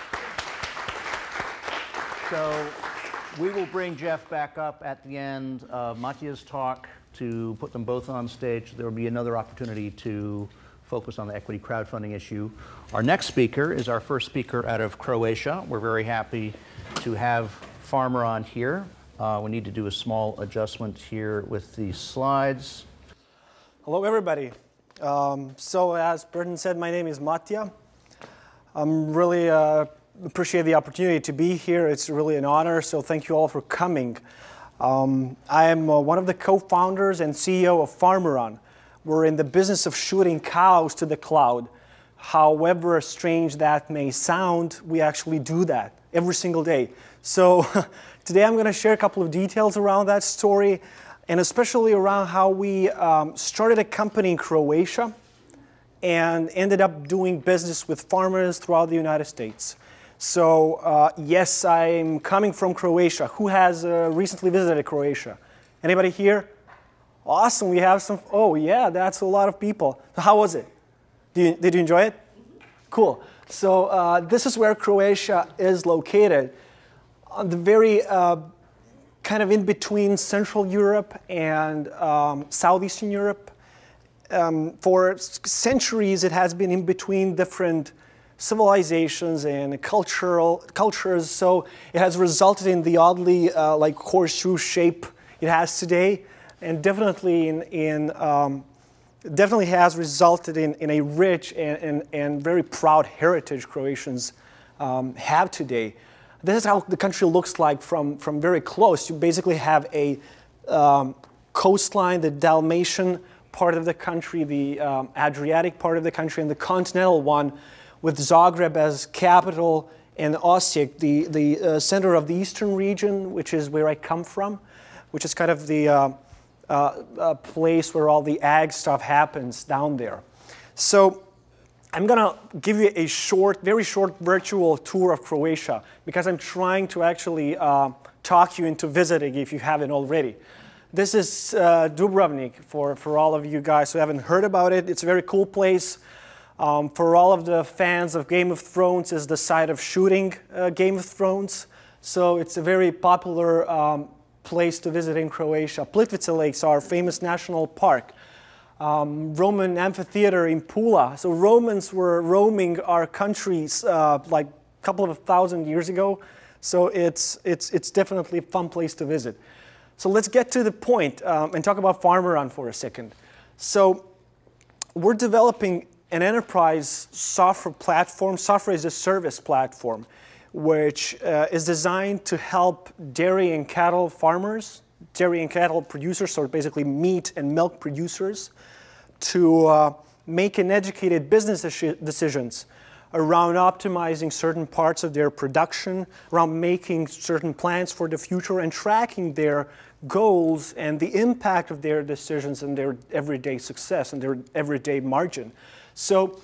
So we will bring Jeff back up at the end of Matja's talk to put them both on stage. There will be another opportunity to focus on the equity crowdfunding issue. Our next speaker is our first speaker out of Croatia. We're very happy to have Farmer on here. Uh, we need to do a small adjustment here with the slides. Hello, everybody. Um, so as Burton said, my name is Matja. I'm really uh, appreciate the opportunity to be here. It's really an honor, so thank you all for coming. Um, I am uh, one of the co-founders and C E O of Farmeron. We're in the business of shooting cows to the cloud. However strange that may sound, we actually do that every single day. So today I'm going to share a couple of details around that story, and especially around how we um, started a company in Croatia and ended up doing business with farmers throughout the United States. So uh, yes, I'm coming from Croatia. Who has uh, recently visited Croatia? Anybody here? Awesome, we have some, oh yeah, that's a lot of people. So how was it? Did you, did you enjoy it? Cool. So uh, this is where Croatia is located, on the very uh, kind of in between Central Europe and um, Southeastern Europe. Um, for centuries, it has been in between different civilizations and cultural cultures, so it has resulted in the oddly uh, like horseshoe shape it has today. And definitely, in, in, um, definitely has resulted in, in a rich and, and, and very proud heritage Croatians um, have today. This is how the country looks like from, from very close. You basically have a um, coastline, the Dalmatian part of the country, the um, Adriatic part of the country, and the continental one, with Zagreb as capital and Osijek, the, the uh, center of the eastern region, which is where I come from, which is kind of the uh, Uh, a place where all the ag stuff happens down there. So I'm gonna give you a short, very short virtual tour of Croatia because I'm trying to actually uh, talk you into visiting if you haven't already. This is uh, Dubrovnik for, for all of you guys who haven't heard about it. It's a very cool place. Um, for all of the fans of Game of Thrones, is the site of shooting uh, Game of Thrones. So it's a very popular um, place to visit in Croatia. Plitvice Lakes, our famous national park. Um, Roman amphitheater in Pula. So Romans were roaming our countries uh, like a couple of thousand years ago. So it's, it's, it's definitely a fun place to visit. So let's get to the point um, and talk about Farmeron for a second. So we're developing an enterprise software platform, software as a service platform, which uh, is designed to help dairy and cattle farmers, dairy and cattle producers, so basically meat and milk producers, to uh, make an educated business decisions around optimizing certain parts of their production, around making certain plans for the future and tracking their goals and the impact of their decisions and their everyday success and their everyday margin. So,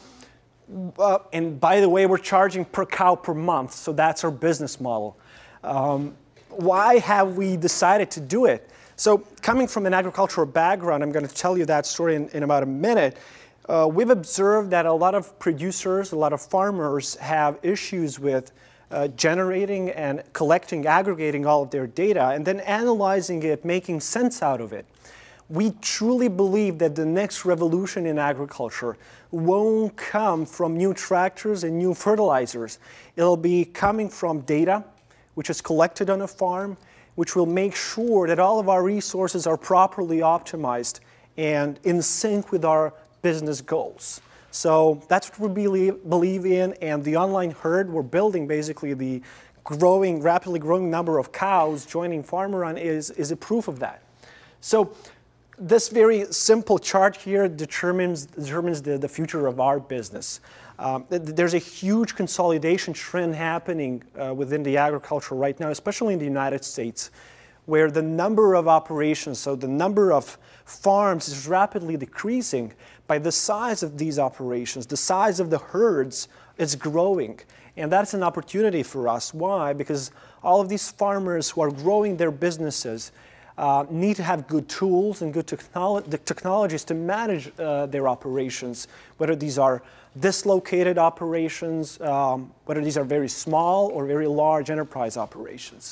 uh, and by the way, we're charging per cow per month, so that's our business model. Um, why have we decided to do it? So coming from an agricultural background, I'm going to tell you that story in, in about a minute. Uh, we've observed that a lot of producers, a lot of farmers have issues with uh, generating and collecting, aggregating all of their data, and then analyzing it, making sense out of it. We truly believe that the next revolution in agriculture won't come from new tractors and new fertilizers. It'll be coming from data, which is collected on a farm, which will make sure that all of our resources are properly optimized and in sync with our business goals. So that's what we believe, believe in, and the online herd we're building, basically the growing, rapidly growing number of cows joining FarmerRun is, is a proof of that. So this very simple chart here determines, determines the, the future of our business. Um, there's a huge consolidation trend happening uh, within the agriculture right now, especially in the United States, where the number of operations, so the number of farms is rapidly decreasing. By the size of these operations, the size of the herds is growing. And that's an opportunity for us. Why? Because all of these farmers who are growing their businesses uh, need to have good tools and good technolo the technologies to manage uh, their operations, whether these are dislocated operations, um, whether these are very small or very large enterprise operations.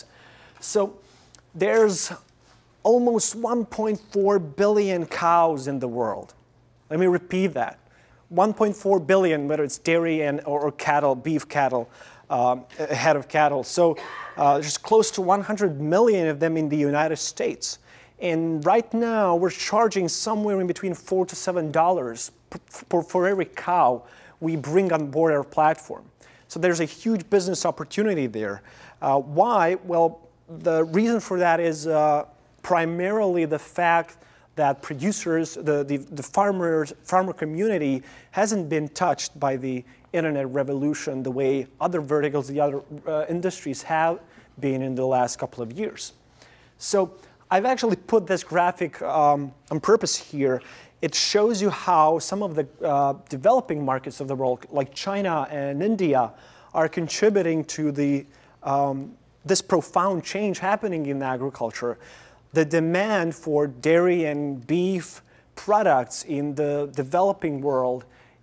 So there's almost one point four billion cows in the world. Let me repeat that. one point four billion, whether it's dairy and or, or cattle, beef cattle, um, a head of cattle. So uh, there's close to one hundred million of them in the United States. And right now, we're charging somewhere in between four to seven dollars for, for every cow we bring on board our platform. So there's a huge business opportunity there. Uh, why? Well, the reason for that is uh, primarily the fact that producers, the, the, the farmers, farmer community hasn't been touched by the internet revolution the way other verticals, the other uh, industries have been in the last couple of years. So I've actually put this graphic um, on purpose here. It shows you how some of the uh, developing markets of the world, like China and India, are contributing to the, um, this profound change happening in agriculture. The demand for dairy and beef products in the developing world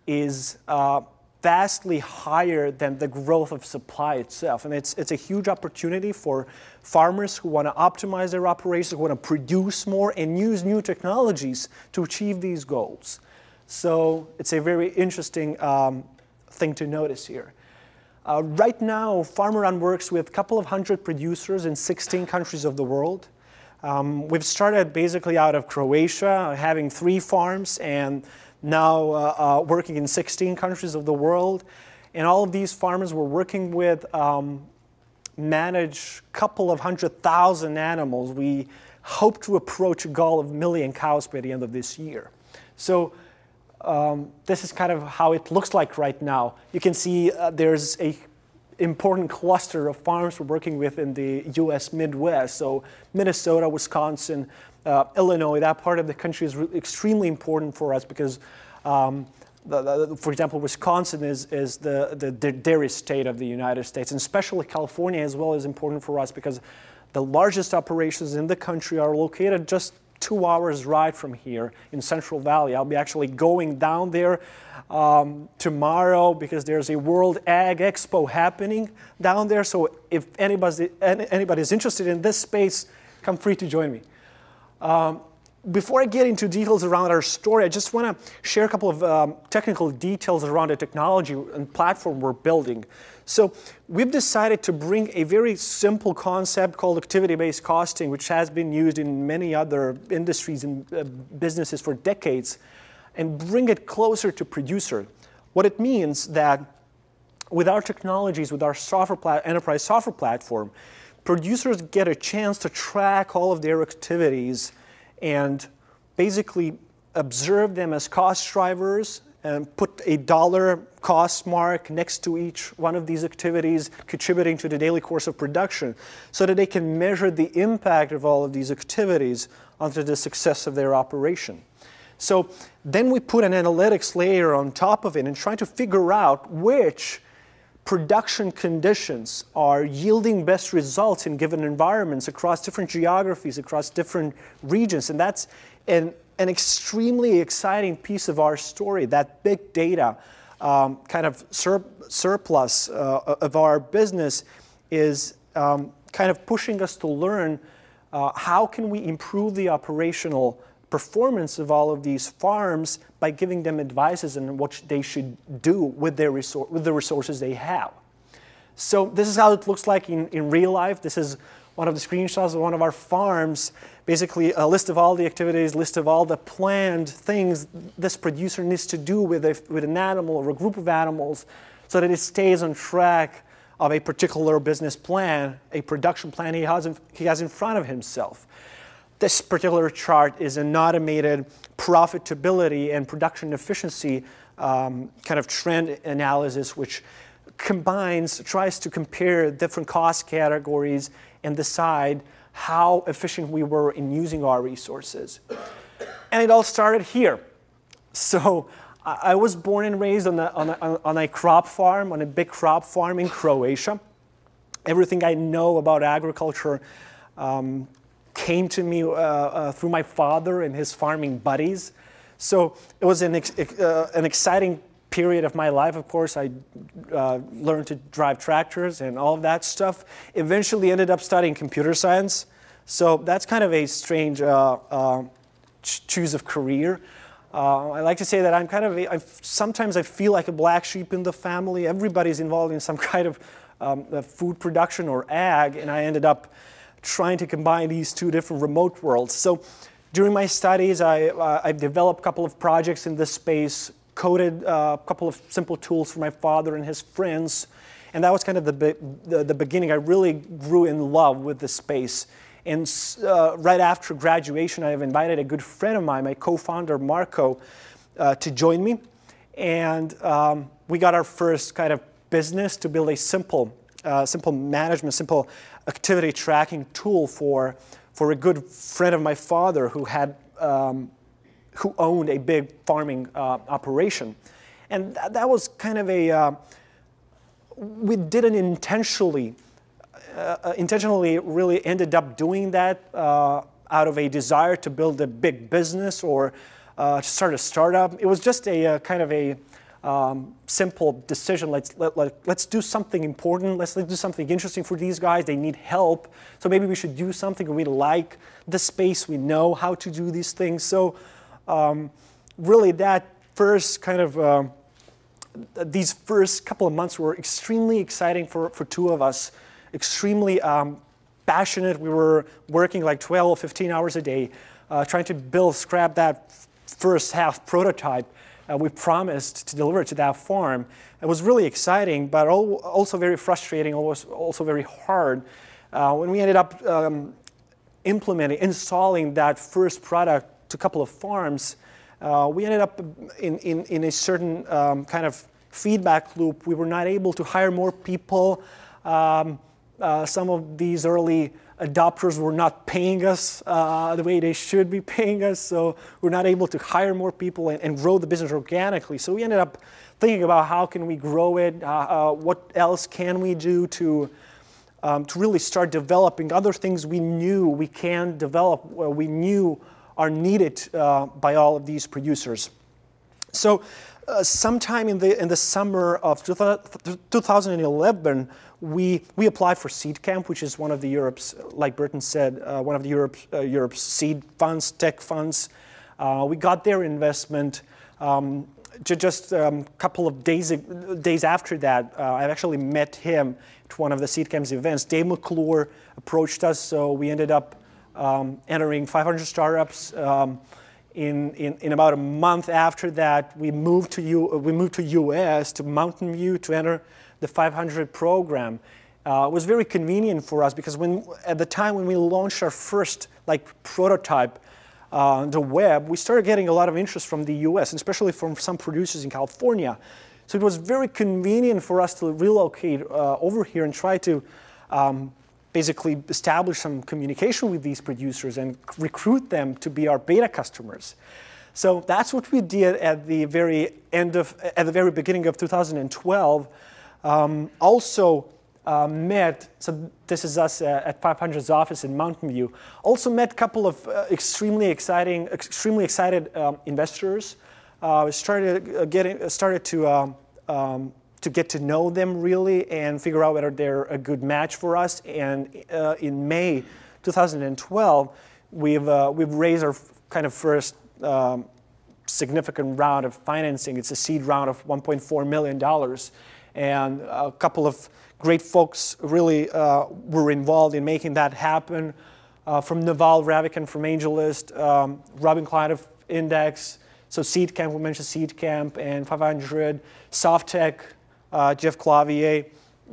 is uh, vastly higher than the growth of supply itself. And it's, it's a huge opportunity for farmers who want to optimize their operations, who want to produce more and use new technologies to achieve these goals. So it's a very interesting um, thing to notice here. Uh, right now, FarmerRun works with a couple of hundred producers in sixteen countries of the world. Um, we've started basically out of Croatia, having three farms, and now uh, uh, working in sixteen countries of the world. And all of these farmers we're working with um, manage a couple of hundred thousand animals. We hope to approach a goal of a million cows by the end of this year. So um, this is kind of how it looks like right now. You can see uh, there's a important cluster of farms we're working with in the U S Midwest. So Minnesota, Wisconsin, uh, Illinois, that part of the country is extremely important for us because, um, the, the, for example, Wisconsin is, is the, the, the dairy state of the United States, and especially California as well is important for us because the largest operations in the country are located just two hours ride from here in Central Valley. I'll be actually going down there um, tomorrow because there's a World Ag Expo happening down there. So if anybody's, anybody's interested in this space, come free to join me. Um, before I get into details around our story, I just want to share a couple of um, technical details around the technology and platform we're building. So we've decided to bring a very simple concept called activity-based costing, which has been used in many other industries and uh, businesses for decades, and bring it closer to producer. What it means that with our technologies, with our software enterprise software platform, producers get a chance to track all of their activities and basically observe them as cost drivers and put a dollar cost mark next to each one of these activities contributing to the daily course of production so that they can measure the impact of all of these activities onto the success of their operation. So then we put an analytics layer on top of it and try to figure out which production conditions are yielding best results in given environments across different geographies, across different regions. And that's an, an extremely exciting piece of our story, that big data um, kind of sur surplus uh, of our business is um, kind of pushing us to learn uh, how can we improve the operational performance of all of these farms by giving them advices on what they should do with their resor with the resources they have. So this is how it looks like in, in real life. This is one of the screenshots of one of our farms, basically a list of all the activities, list of all the planned things this producer needs to do with, a, with an animal or a group of animals so that it stays on track of a particular business plan, a production plan he has in, he has in front of himself. This particular chart is an automated profitability and production efficiency um, kind of trend analysis, which combines, tries to compare different cost categories and decide how efficient we were in using our resources. And it all started here. So I was born and raised on a, on a, on a crop farm, on a big crop farm in Croatia. Everything I know about agriculture um, came to me uh, uh, through my father and his farming buddies. So it was an, ex uh, an exciting period of my life. Of course, I uh, learned to drive tractors and all of that stuff. Eventually ended up studying computer science. So that's kind of a strange uh, uh, ch choose of career. Uh, I like to say that I'm kind of, a, I, sometimes I feel like a black sheep in the family. Everybody's involved in some kind of um, food production or ag, and I ended up trying to combine these two different remote worlds. So during my studies, I, uh, I developed a couple of projects in this space, coded uh, a couple of simple tools for my father and his friends, and that was kind of the, be the, the beginning. I really grew in love with the space. And uh, right after graduation, I have invited a good friend of mine, my co-founder Marco, uh, to join me. And um, we got our first kind of business to build a simple, uh, simple management, simple activity tracking tool for, for a good friend of my father who had, um, who owned a big farming uh, operation. And th that was kind of a, uh, we didn't intentionally Uh, intentionally really ended up doing that uh, out of a desire to build a big business or uh, to start a startup. It was just a uh, kind of a um, simple decision. Let's, let, let, let's do something important. Let's, let's do something interesting for these guys. They need help. So maybe we should do something. We like the space. We know how to do these things. So um, really that first kind of, uh, these first couple of months were extremely exciting for, for two of us. Extremely um, passionate. We were working like twelve, fifteen hours a day, uh, trying to build, scrap that first half prototype uh, we promised to deliver to that farm. It was really exciting, but also very frustrating, also very hard. Uh, when we ended up um, implementing, installing that first product to a couple of farms, uh, we ended up in, in, in a certain um, kind of feedback loop. We were not able to hire more people. Um, Uh, some of these early adopters were not paying us uh, the way they should be paying us, so we're not able to hire more people and, and grow the business organically. So we ended up thinking about how can we grow it, uh, uh, what else can we do to, um, to really start developing other things we knew we can develop, uh, we knew are needed uh, by all of these producers. So uh, sometime in the, in the summer of two thousand eleven, We, we applied for SeedCamp, which is one of the Europe's, like Burton said, uh, one of the Europe, uh, Europe's seed funds, tech funds. Uh, we got their investment. Um, just a um, couple of days, days after that, uh, I actually met him at one of the SeedCamp's events. Dave McClure approached us, so we ended up um, entering five hundred startups. Um, in, in, in about a month after that, we moved to, U, we moved to U S, to Mountain View, to enter the five hundred program. Uh, was very convenient for us because when, at the time when we launched our first like prototype, uh, the web, we started getting a lot of interest from the U S, and especially from some producers in California. So it was very convenient for us to relocate uh, over here and try to um, basically establish some communication with these producers and recruit them to be our beta customers. So that's what we did at the very end of, at the very beginning of two thousand twelve. Um, also uh, met, so this is us uh, at five hundred's office in Mountain View. Also met a couple of uh, extremely exciting, extremely excited um, investors. Uh, started uh, getting, started to um, um, to get to know them really and figure out whether they're a good match for us. And uh, in May two thousand twelve, we've uh, we've raised our kind of first um, significant round of financing. It's a seed round of one point four million dollars, and a couple of great folks really uh, were involved in making that happen. Uh, from Naval Ravikant from AngelList, um, Robin Klein of Index, so SeedCamp, we mentioned SeedCamp, and five hundred, Softtech, uh, Jeff Clavier,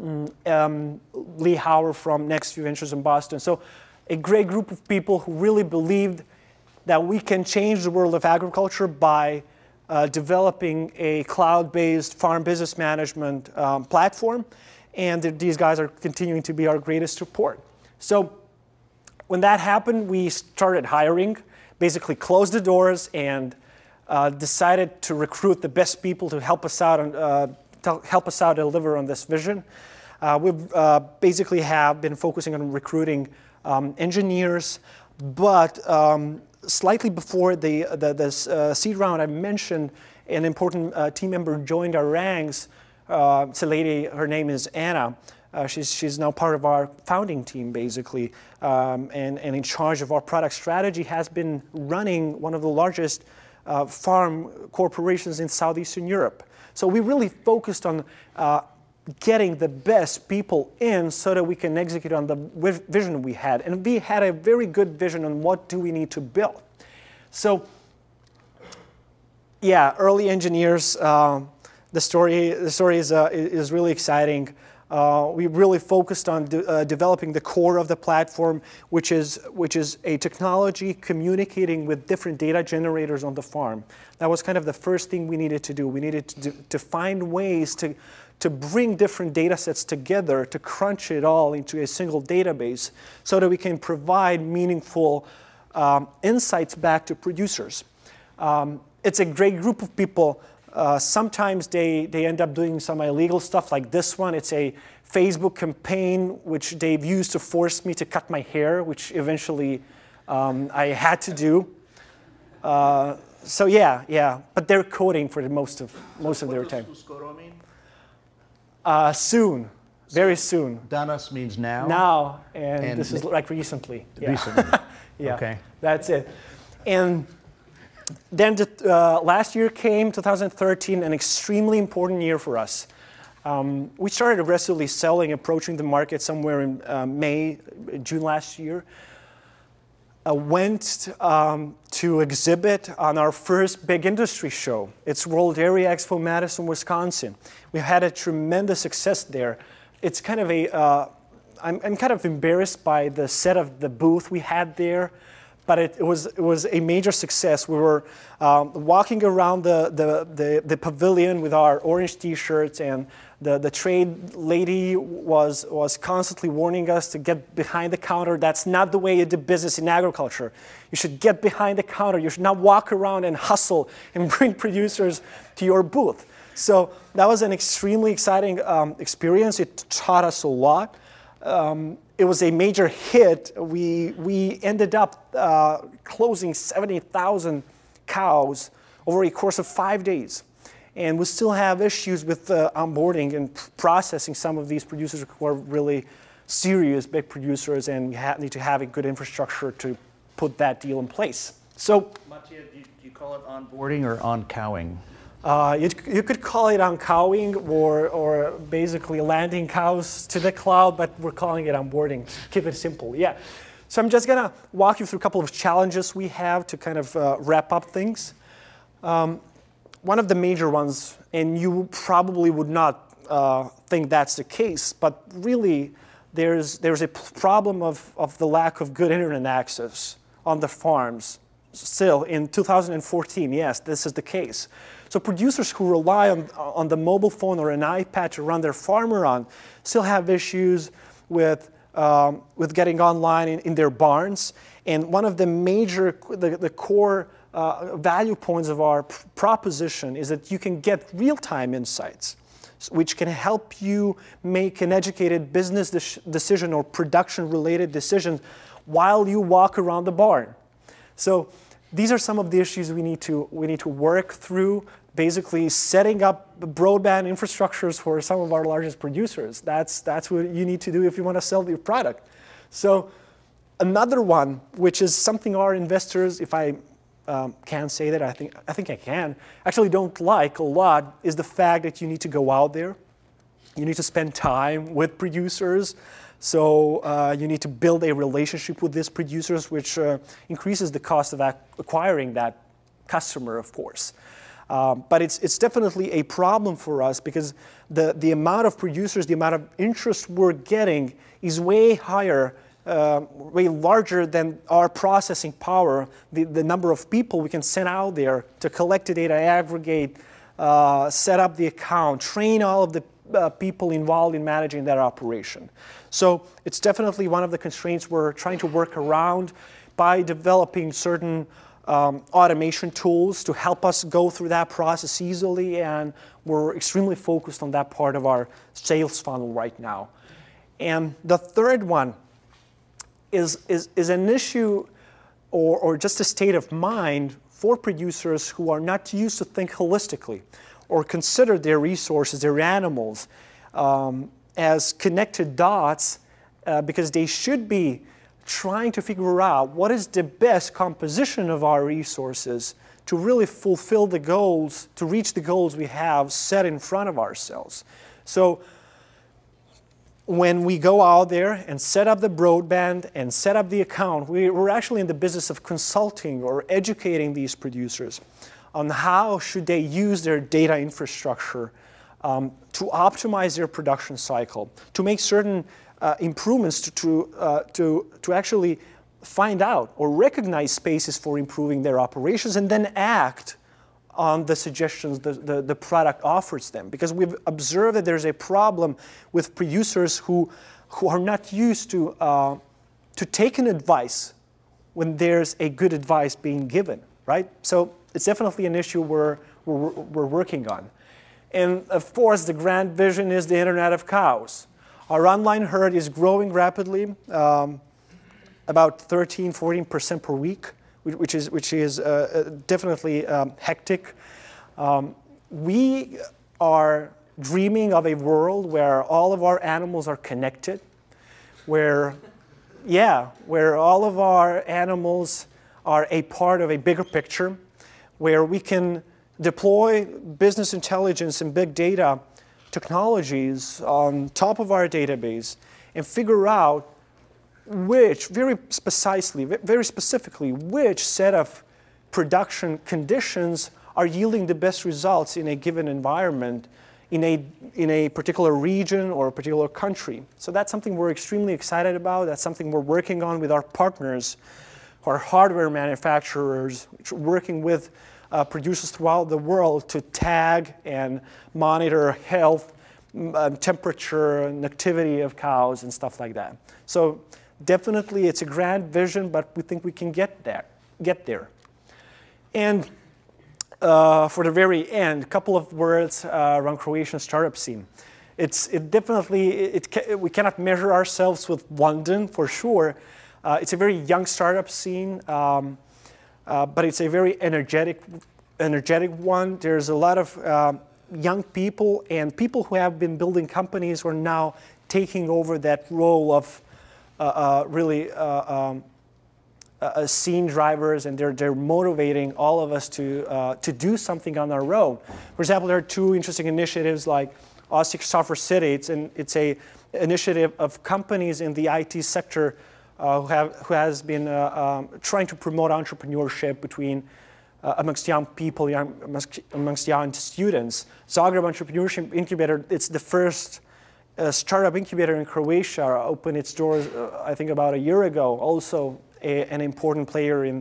um, Lee Hauer from Nextview Ventures in Boston. So a great group of people who really believed that we can change the world of agriculture by uh, developing a cloud-based farm business management um, platform. And th these guys are continuing to be our greatest support. So when that happened, we started hiring, basically closed the doors and uh, decided to recruit the best people to help us out and uh, to help us out deliver on this vision. Uh, we've uh, basically have been focusing on recruiting um, engineers, but um, slightly before the, the this uh, seed round I mentioned, an important uh, team member joined our ranks. Uh, it's a lady, her name is Anna. Uh, she's, she's now part of our founding team, basically, um, and, and in charge of our product strategy, has been running one of the largest uh, farm corporations in Southeastern Europe. So we really focused on uh, getting the best people in so that we can execute on the vision we had. And we had a very good vision on what do we need to build. So, yeah, early engineers, uh, the story, the story is, uh, is really exciting. Uh, we really focused on de uh, developing the core of the platform, which is, which is a technology communicating with different data generators on the farm. That was kind of the first thing we needed to do. We needed to, do, to find ways to, to bring different data sets together, to crunch it all into a single database so that we can provide meaningful um, insights back to producers. Um, it's a great group of people. Uh, sometimes they, they end up doing some illegal stuff like this one. It's a Facebook campaign which they've used to force me to cut my hair, which eventually um, I had to do. Uh, so yeah, yeah, but they're coding for the most of, most of their time. What does Skoro mean? Uh, soon, very soon. Danas means now? Now, and, and this is like recently. Yeah. Recently, yeah, okay. That's it. And then the, uh, last year came, two thousand thirteen, an extremely important year for us. Um, we started aggressively selling, approaching the market somewhere in uh, May, June last year. Uh, went um, to exhibit on our first big industry show. It's World Dairy Expo, Madison, Wisconsin. We had a tremendous success there. It's kind of a, uh, I'm, I'm kind of embarrassed by the set of the booth we had there. But it, it, was, it was a major success. We were um, walking around the, the, the, the pavilion with our orange T-shirts, and the, the trade lady was, was constantly warning us to get behind the counter. That's not the way you do business in agriculture. You should get behind the counter. You should not walk around and hustle and bring producers to your booth. So that was an extremely exciting um, experience. It taught us a lot. Um, It was a major hit. We, we ended up uh, closing seventy thousand cows over a course of five days. And we still have issues with uh, onboarding and processing some of these producers who are really serious big producers, and we ha need to have a good infrastructure to put that deal in place. So, Mattia, do you, do you call it onboarding or on-cowing? Uh, you, you could call it on-cowing or, or basically landing cows to the cloud, but we're calling it onboarding. Keep it simple, yeah. So I'm just gonna walk you through a couple of challenges we have to kind of uh, wrap up things. Um, one of the major ones, and you probably would not uh, think that's the case, but really there's, there's a problem of, of the lack of good internet access on the farms still in two thousand fourteen, yes, this is the case. So producers who rely on, on the mobile phone or an iPad to run their farmer on still have issues with, um, with getting online in, in their barns. And one of the major, the, the core uh, value points of our proposition is that you can get real-time insights, which can help you make an educated business de- decision or production-related decision while you walk around the barn. So these are some of the issues we need to, we need to work through, basically setting up broadband infrastructures for some of our largest producers. That's, that's what you need to do if you want to sell your product. So another one, which is something our investors, if I um, can say that, I think, I think I can, actually don't like a lot, is the fact that you need to go out there. You need to spend time with producers. So uh, you need to build a relationship with these producers, which uh, increases the cost of ac- acquiring that customer, of course. Um, but it's, it's definitely a problem for us because the, the amount of producers, the amount of interest we're getting is way higher, uh, way larger than our processing power, the, the number of people we can send out there to collect the data, aggregate, uh, set up the account, train all of the uh, people involved in managing that operation. So it's definitely one of the constraints we're trying to work around by developing certain um, automation tools to help us go through that process easily, and we're extremely focused on that part of our sales funnel right now. And the third one is, is, is an issue or, or just a state of mind for producers who are not used to think holistically or consider their resources, their animals, um, as connected dots, uh, because they should be trying to figure out what is the best composition of our resources to really fulfill the goals, to reach the goals we have set in front of ourselves. So when we go out there and set up the broadband and set up the account, we, we're actually in the business of consulting or educating these producers on how should they use their data infrastructure um, to optimize their production cycle, to make certain uh, improvements to, to, uh, to, to actually find out or recognize spaces for improving their operations and then act on the suggestions the, the, the product offers them. Because we've observed that there's a problem with producers who, who are not used to, uh, to taking advice when there's a good advice being given, right? So it's definitely an issue we're, we're, we're working on. And of course, the grand vision is the Internet of Cows. Our online herd is growing rapidly, um, about thirteen, fourteen percent per week, which is, which is uh, definitely um, hectic. Um, we are dreaming of a world where all of our animals are connected, where, yeah, where all of our animals are a part of a bigger picture, where we can deploy business intelligence and big data technologies on top of our database and figure out which, very precisely, very specifically, which set of production conditions are yielding the best results in a given environment, in a, in a particular region or a particular country. So that's something we're extremely excited about. That's something we're working on with our partners, our hardware manufacturers, working with uh, producers throughout the world to tag and monitor health, uh, temperature, and activity of cows and stuff like that. So definitely it's a grand vision, but we think we can get there. Get there. And uh, for the very end, a couple of words uh, around Croatian startup scene. It's it definitely, it, it, we cannot measure ourselves with London for sure. Uh, it's a very young startup scene, um, uh, but it's a very energetic, energetic one. There's a lot of uh, young people and people who have been building companies who are now taking over that role of uh, uh, really uh, um, uh, scene drivers, and they're they're motivating all of us to uh, to do something on our own. For example, there are two interesting initiatives like Osijek Software City. It's an it's a initiative of companies in the I T sector uh, who have who has been uh, um, trying to promote entrepreneurship between uh, amongst young people, young amongst, amongst young students. Zagreb Entrepreneurship Incubator. It's the first uh, startup incubator in Croatia. Opened its doors, uh, I think, about a year ago. Also, a, an important player in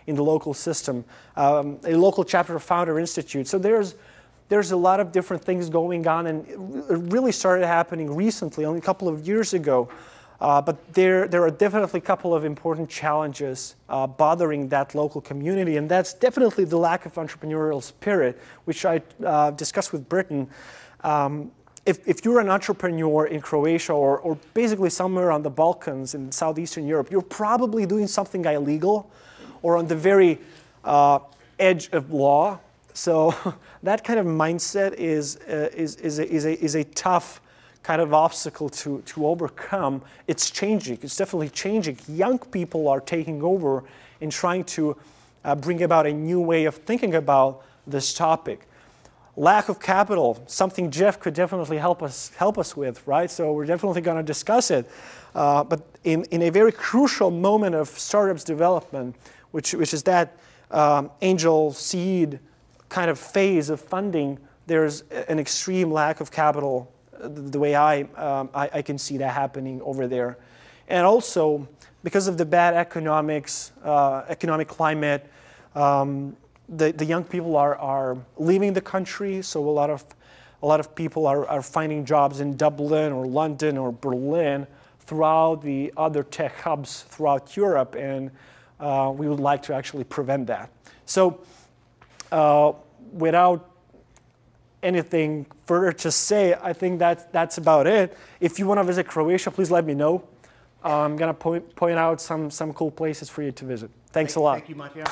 in the local system, um, a local chapter of Founder Institute. So there's, there's a lot of different things going on, and it really started happening recently, only a couple of years ago. Uh, but there, there are definitely a couple of important challenges uh, bothering that local community, and that's definitely the lack of entrepreneurial spirit, which I uh, discussed with Britton. Um, if, if you're an entrepreneur in Croatia or, or basically somewhere on the Balkans in Southeastern Europe, you're probably doing something illegal or on the very uh, edge of law. So that kind of mindset is, uh, is, is, a, is, a, is a tough kind of obstacle to, to overcome. It's changing. It's definitely changing. Young people are taking over and trying to uh, bring about a new way of thinking about this topic. Lack of capital, something Jeff could definitely help us help us with, right? So we're definitely going to discuss it. Uh, but in, in a very crucial moment of startups development, which, which is that um, angel seed kind of phase of funding, there's an extreme lack of capital. The way I, um, I, I can see that happening over there. And also, because of the bad economics, uh, economic climate, um, the, the young people are, are leaving the country, so a lot of, a lot of people are, are finding jobs in Dublin or London or Berlin throughout the other tech hubs throughout Europe, and uh, we would like to actually prevent that. So uh, without anything further to say, I think that that's about it. If you want to visit Croatia, please let me know. Uh, I'm going to point, point out some, some cool places for you to visit. Thanks thank, a lot. Thank you, Matija.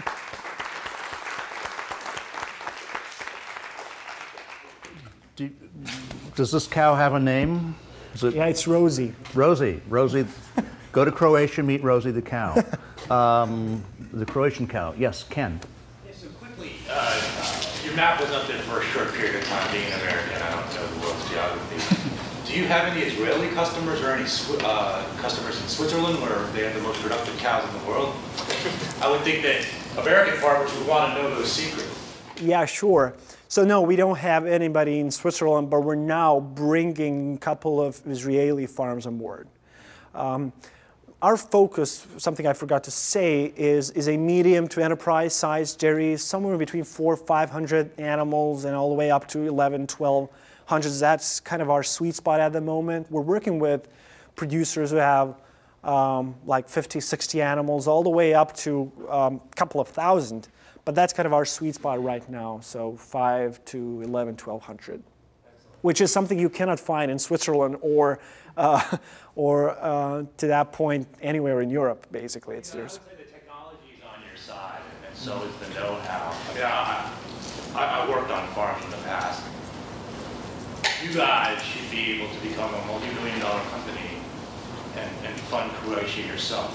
Do, does this cow have a name? Is it yeah, it's Rosie. Rosie. Rosie. Go to Croatia, meet Rosie the cow. Um, the Croatian cow. Yes, Ken. Yeah, so quickly, uh, your map was up there for a short period of time being an American. I don't know the world's geography. Do you have any Israeli customers or any uh, customers in Switzerland where they have the most productive cows in the world? I would think that American farmers would want to know those secrets. Yeah, sure. So no, we don't have anybody in Switzerland, but we're now bringing a couple of Israeli farms on board. Um, Our focus, something I forgot to say, is, is a medium to enterprise size dairy, somewhere between four, five hundred animals and all the way up to eleven, twelve hundred. That's kind of our sweet spot at the moment. We're working with producers who have um, like fifty, sixty animals, all the way up to um, a couple of thousand. But that's kind of our sweet spot right now, so five to eleven, twelve hundred, which is something you cannot find in Switzerland or Uh, or uh, to that point anywhere in Europe, basically. It's you know, yours. I would say the technology is on your side, and so is the know-how. I mean, I, I, I worked on farms in the past. You guys should be able to become a multi-million dollar company and, and fund Croatia yourself.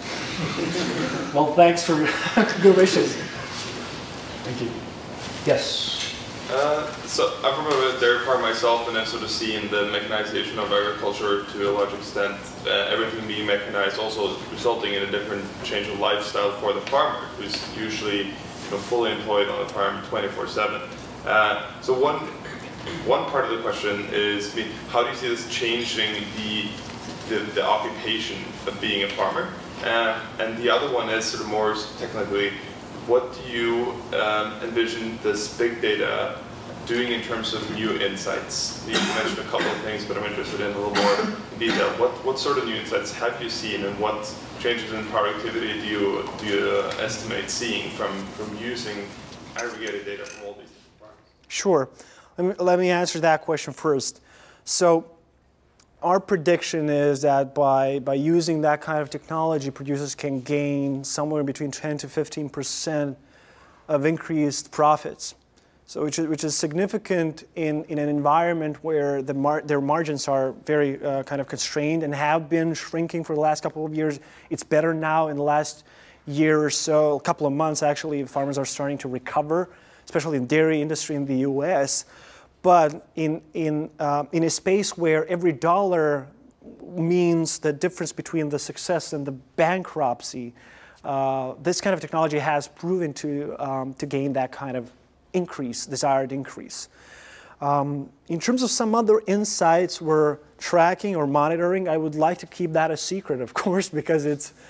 Well, thanks for good wishes. Thank you. Yes. Uh, so I'm from a dairy farm myself, and I've sort of seen the mechanization of agriculture to a large extent, uh, everything being mechanized, also resulting in a different change of lifestyle for the farmer, who's usually you know, fully employed on the farm twenty-four seven. Uh, so one one part of the question is, I mean, how do you see this changing the the, the occupation of being a farmer? Uh, and the other one is sort of more technically, what do you um, envision this big data doing in terms of new insights? You mentioned a couple of things, but I'm interested in a little more in detail. What what sort of new insights have you seen, and what changes in productivity do you do you estimate seeing from from using aggregated data from all these different farms? Sure. Let me, let me answer that question first. So our prediction is that by, by using that kind of technology, producers can gain somewhere between ten to fifteen percent of increased profits. So which is, which is significant in, in an environment where the mar their margins are very uh, kind of constrained and have been shrinking for the last couple of years. It's better now in the last year or so, a couple of months actually, farmers are starting to recover, especially in the dairy industry in the U S. But in, in, uh, in a space where every dollar means the difference between the success and the bankruptcy, uh, this kind of technology has proven to, um, to gain that kind of increase, desired increase. Um, in terms of some other insights we're tracking or monitoring, I would like to keep that a secret, of course, because it's,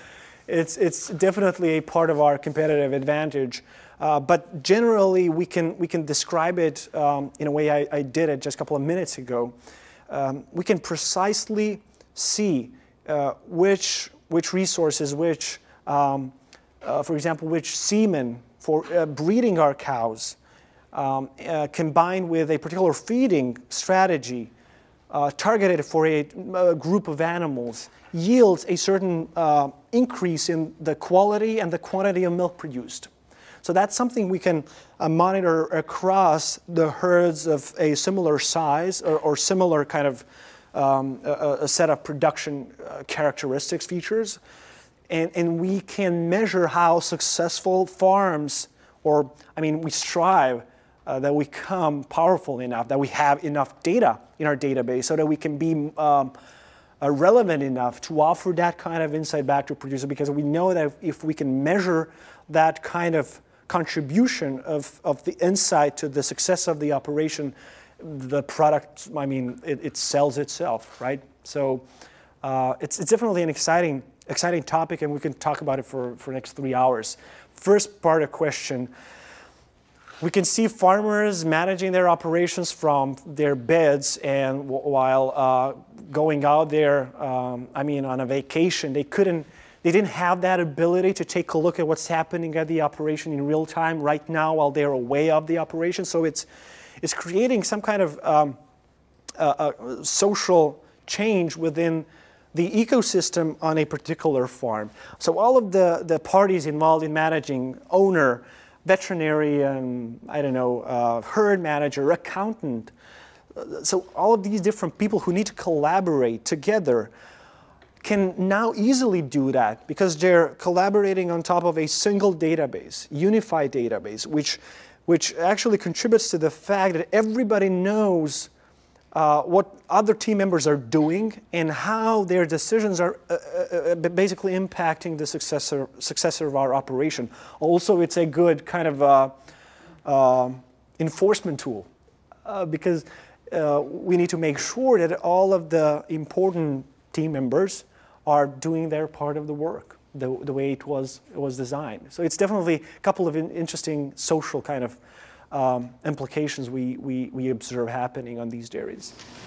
it's, it's definitely a part of our competitive advantage. Uh, but generally, we can, we can describe it um, in a way I, I did it just a couple of minutes ago. Um, we can precisely see uh, which, which resources, which, um, uh, for example, which semen for uh, breeding our cows, um, uh, combined with a particular feeding strategy uh, targeted for a, a group of animals, yields a certain uh, increase in the quality and the quantity of milk produced. So that's something we can uh, monitor across the herds of a similar size or, or similar kind of um, a, a set of production uh, characteristics, features. And, and we can measure how successful farms, or I mean, we strive uh, that we become powerful enough, that we have enough data in our database so that we can be um, uh, relevant enough to offer that kind of insight back to a producer, because we know that if, if we can measure that kind of contribution of, of the insight to the success of the operation, the product, I mean, it, it sells itself, right? So uh, it's, it's definitely an exciting, exciting topic, and we can talk about it for, for the next three hours. First part of the question, we can see farmers managing their operations from their beds, and while uh, going out there, um, I mean, on a vacation, they couldn't They didn't have that ability to take a look at what's happening at the operation in real time right now while they're away of the operation. So it's, it's creating some kind of um, uh, uh, social change within the ecosystem on a particular farm. So all of the, the parties involved in managing, owner, veterinarian, I don't know, uh, herd manager, accountant, uh, so all of these different people who need to collaborate together can now easily do that because they're collaborating on top of a single database, unified database, which, which actually contributes to the fact that everybody knows uh, what other team members are doing and how their decisions are uh, uh, basically impacting the successor, successor of our operation. Also, it's a good kind of uh, uh, enforcement tool uh, because uh, we need to make sure that all of the important team members are doing their part of the work the, the way it was, it was designed. So it's definitely a couple of in, interesting social kind of um, implications we, we, we observe happening on these dairies.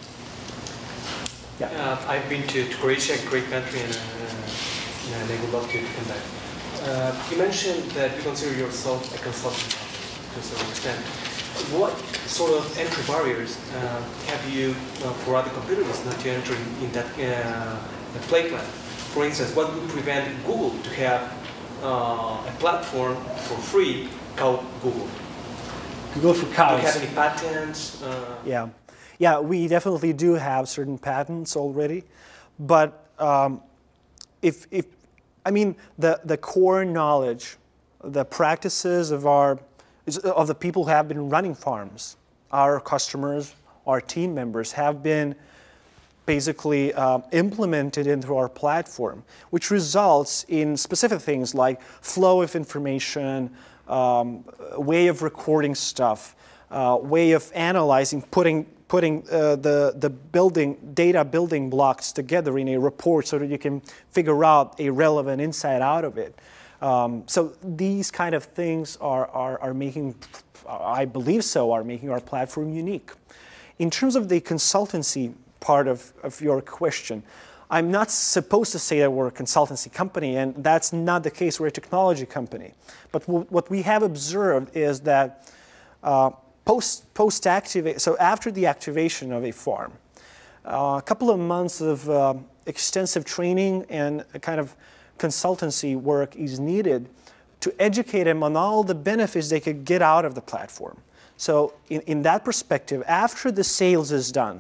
Yeah. Uh, I've been to, to Croatia, a great country, and, uh, and I would love to come back. Uh, you mentioned that you consider yourself a consultant to a certain extent. What sort of entry barriers uh, have you uh, for other competitors not to enter in that uh, the play plan? For instance, what would prevent Google to have uh, a platform for free called Google? Google for cows. Do you have any patents? Uh, yeah, yeah, we definitely do have certain patents already, but um, if, if I mean the the core knowledge, the practices of our of the people who have been running farms, our customers, our team members have been basically uh, implemented into our platform, which results in specific things like flow of information, um, way of recording stuff, uh, way of analyzing, putting, putting uh, the, the building, data building blocks together in a report so that you can figure out a relevant insight out of it. Um, so these kind of things are, are, are making, I believe so, are making our platform unique. In terms of the consultancy part of, of your question, I'm not supposed to say that we're a consultancy company, and that's not the case. We're a technology company. But w what we have observed is that uh, post, post activate, so after the activation of a farm, uh, a couple of months of uh, extensive training and a kind of consultancy work is needed to educate them on all the benefits they could get out of the platform. So in, in that perspective, after the sales is done,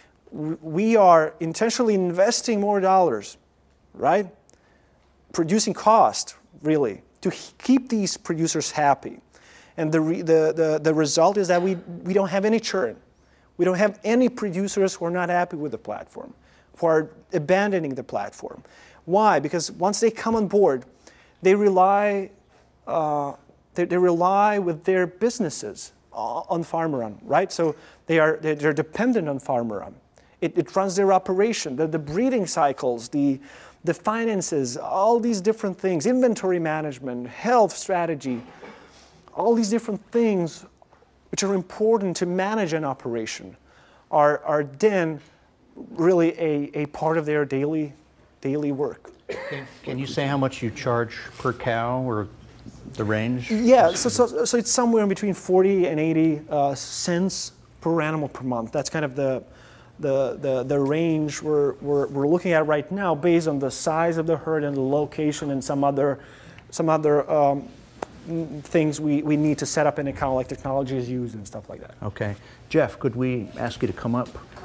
we are intentionally investing more dollars, right? Producing cost, really, to keep these producers happy. And the, re, the, the, the result is that we, we don't have any churn. We don't have any producers who are not happy with the platform, who are abandoning the platform. Why? Because once they come on board, they rely, uh, they, they rely with their businesses on FarmerRun, right? So they are, they're dependent on FarmerRun. It, it runs their operation, the, the breeding cycles, the, the finances, all these different things, inventory management, health strategy, all these different things which are important to manage an operation are, are then really a, a part of their daily, daily work. Can, can you say how much you charge per cow or the range? Yeah, so, so, so it's somewhere between forty and eighty uh, cents per animal per month. That's kind of the, the, the, the range we're, we're, we're looking at right now based on the size of the herd and the location and some other, some other um, things we, we need to set up in a cow, like technology is used and stuff like that. Okay. Jeff, could we ask you to come up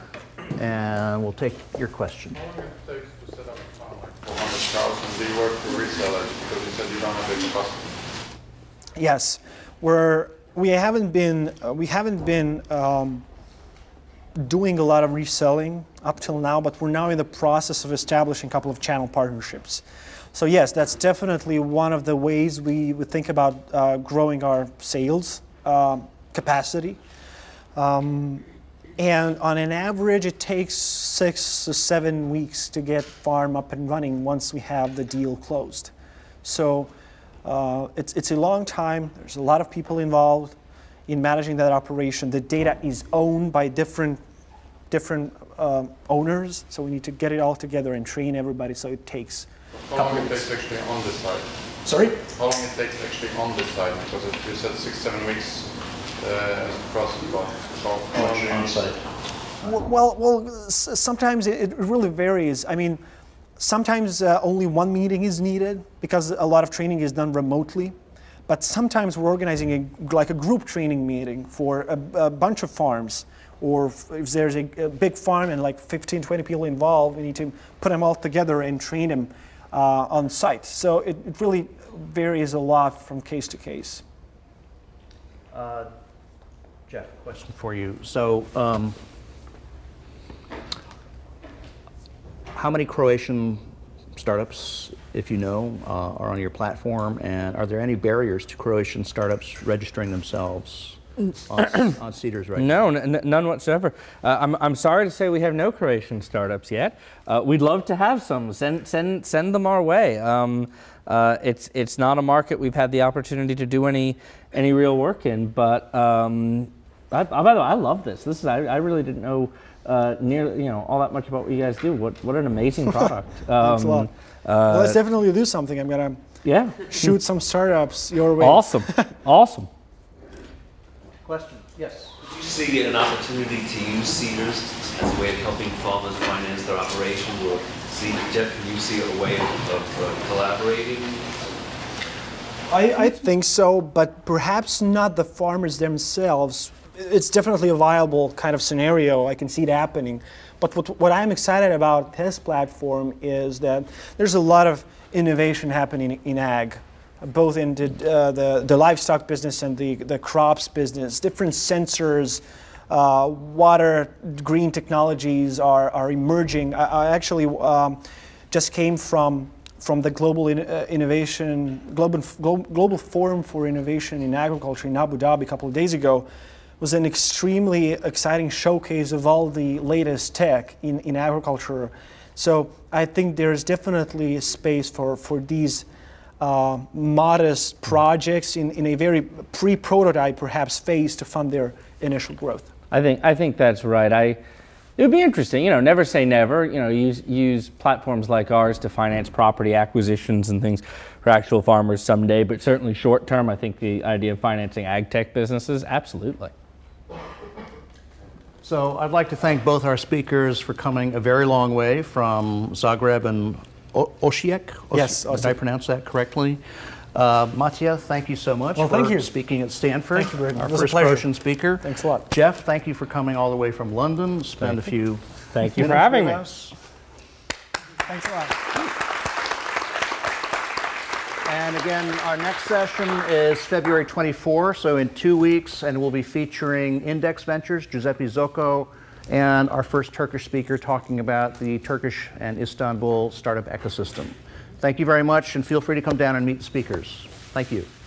and we'll take your question. How long it takes to set up a farm like four hundred cows, and do you work for resellers because you said you don't have big customers? Yes, we're, we haven't been, uh, we haven't been um, doing a lot of reselling up till now, but we're now in the process of establishing a couple of channel partnerships. So yes, that's definitely one of the ways we would think about uh, growing our sales um, capacity. Um, and on an average, it takes six to seven weeks to get farm up and running once we have the deal closed. So uh, it's, it's a long time. There's a lot of people involved in managing that operation. The data is owned by different, different um, owners, so we need to get it all together and train everybody, so it takes How long it takes actually on this side? Sorry? How long it takes actually on this side? Because it, you said six, seven weeks uh, as a process, but how on site? Well, well, sometimes it, it really varies. I mean, sometimes uh, only one meeting is needed because a lot of training is done remotely. But sometimes we're organizing a, like a group training meeting for a, a bunch of farms. Or if there's a, a big farm and like fifteen, twenty people involved, we need to put them all together and train them uh, on site. So it, it really varies a lot from case to case. Uh, Jeff, question for you. So, um, how many Croatian startups, if you know, uh, are on your platform, and are there any barriers to Croatian startups registering themselves on, on Cedars right no, now? No, none whatsoever. Uh, I'm, I'm sorry to say we have no Croatian startups yet. Uh, we'd love to have some. Send, send, send them our way. Um, uh, it's, it's not a market we've had the opportunity to do any, any real work in, but um, I, I, by the way, I love this. This is, I, I really didn't know uh, near, you know, all that much about what you guys do. What, what an amazing product. Um, Thanks a lot. Uh, well, let's definitely do something. I'm gonna yeah. shoot some startups your way. Awesome, awesome. Question, yes. Do you see an opportunity to use Cedars as a way of helping farmers finance their operation? Or see, Jeff, can you see a way of, of uh, collaborating? I, I think so, but perhaps not the farmers themselves. It's definitely a viable kind of scenario. I can see it happening. But what, what I'm excited about this platform is that there's a lot of innovation happening in ag, both in the, uh, the, the livestock business and the, the crops business. Different sensors, uh, water, green technologies are, are emerging. I, I actually um, just came from, from the Global in, uh, Innovation, Global, Global Forum for Innovation in Agriculture in Abu Dhabi a couple of days ago. It was an extremely exciting showcase of all the latest tech in, in agriculture. So I think there's definitely a space for, for these uh, modest projects in, in a very pre-prototype perhaps phase to fund their initial growth. I think, I think that's right. I, it would be interesting, you know, never say never, you know, use, use platforms like ours to finance property acquisitions and things for actual farmers someday, but certainly short term, I think the idea of financing ag tech businesses, absolutely. So I'd like to thank both our speakers for coming a very long way from Zagreb and o Osijek. Os yes, Osijek. Did I pronounce that correctly? Uh, Matija, thank you so much well, for thank you. speaking at Stanford. Thank you very much. Our It was first a pleasure. Croatian speaker. Thanks a lot. Jeff, thank you for coming all the way from London. Spend thank a few Thank you for having me. Us. Thanks a lot. And again, our next session is February twenty-fourth, so in two weeks, and we'll be featuring Index Ventures, Giuseppe Zocco, and our first Turkish speaker talking about the Turkish and Istanbul startup ecosystem. Thank you very much, and feel free to come down and meet the speakers. Thank you.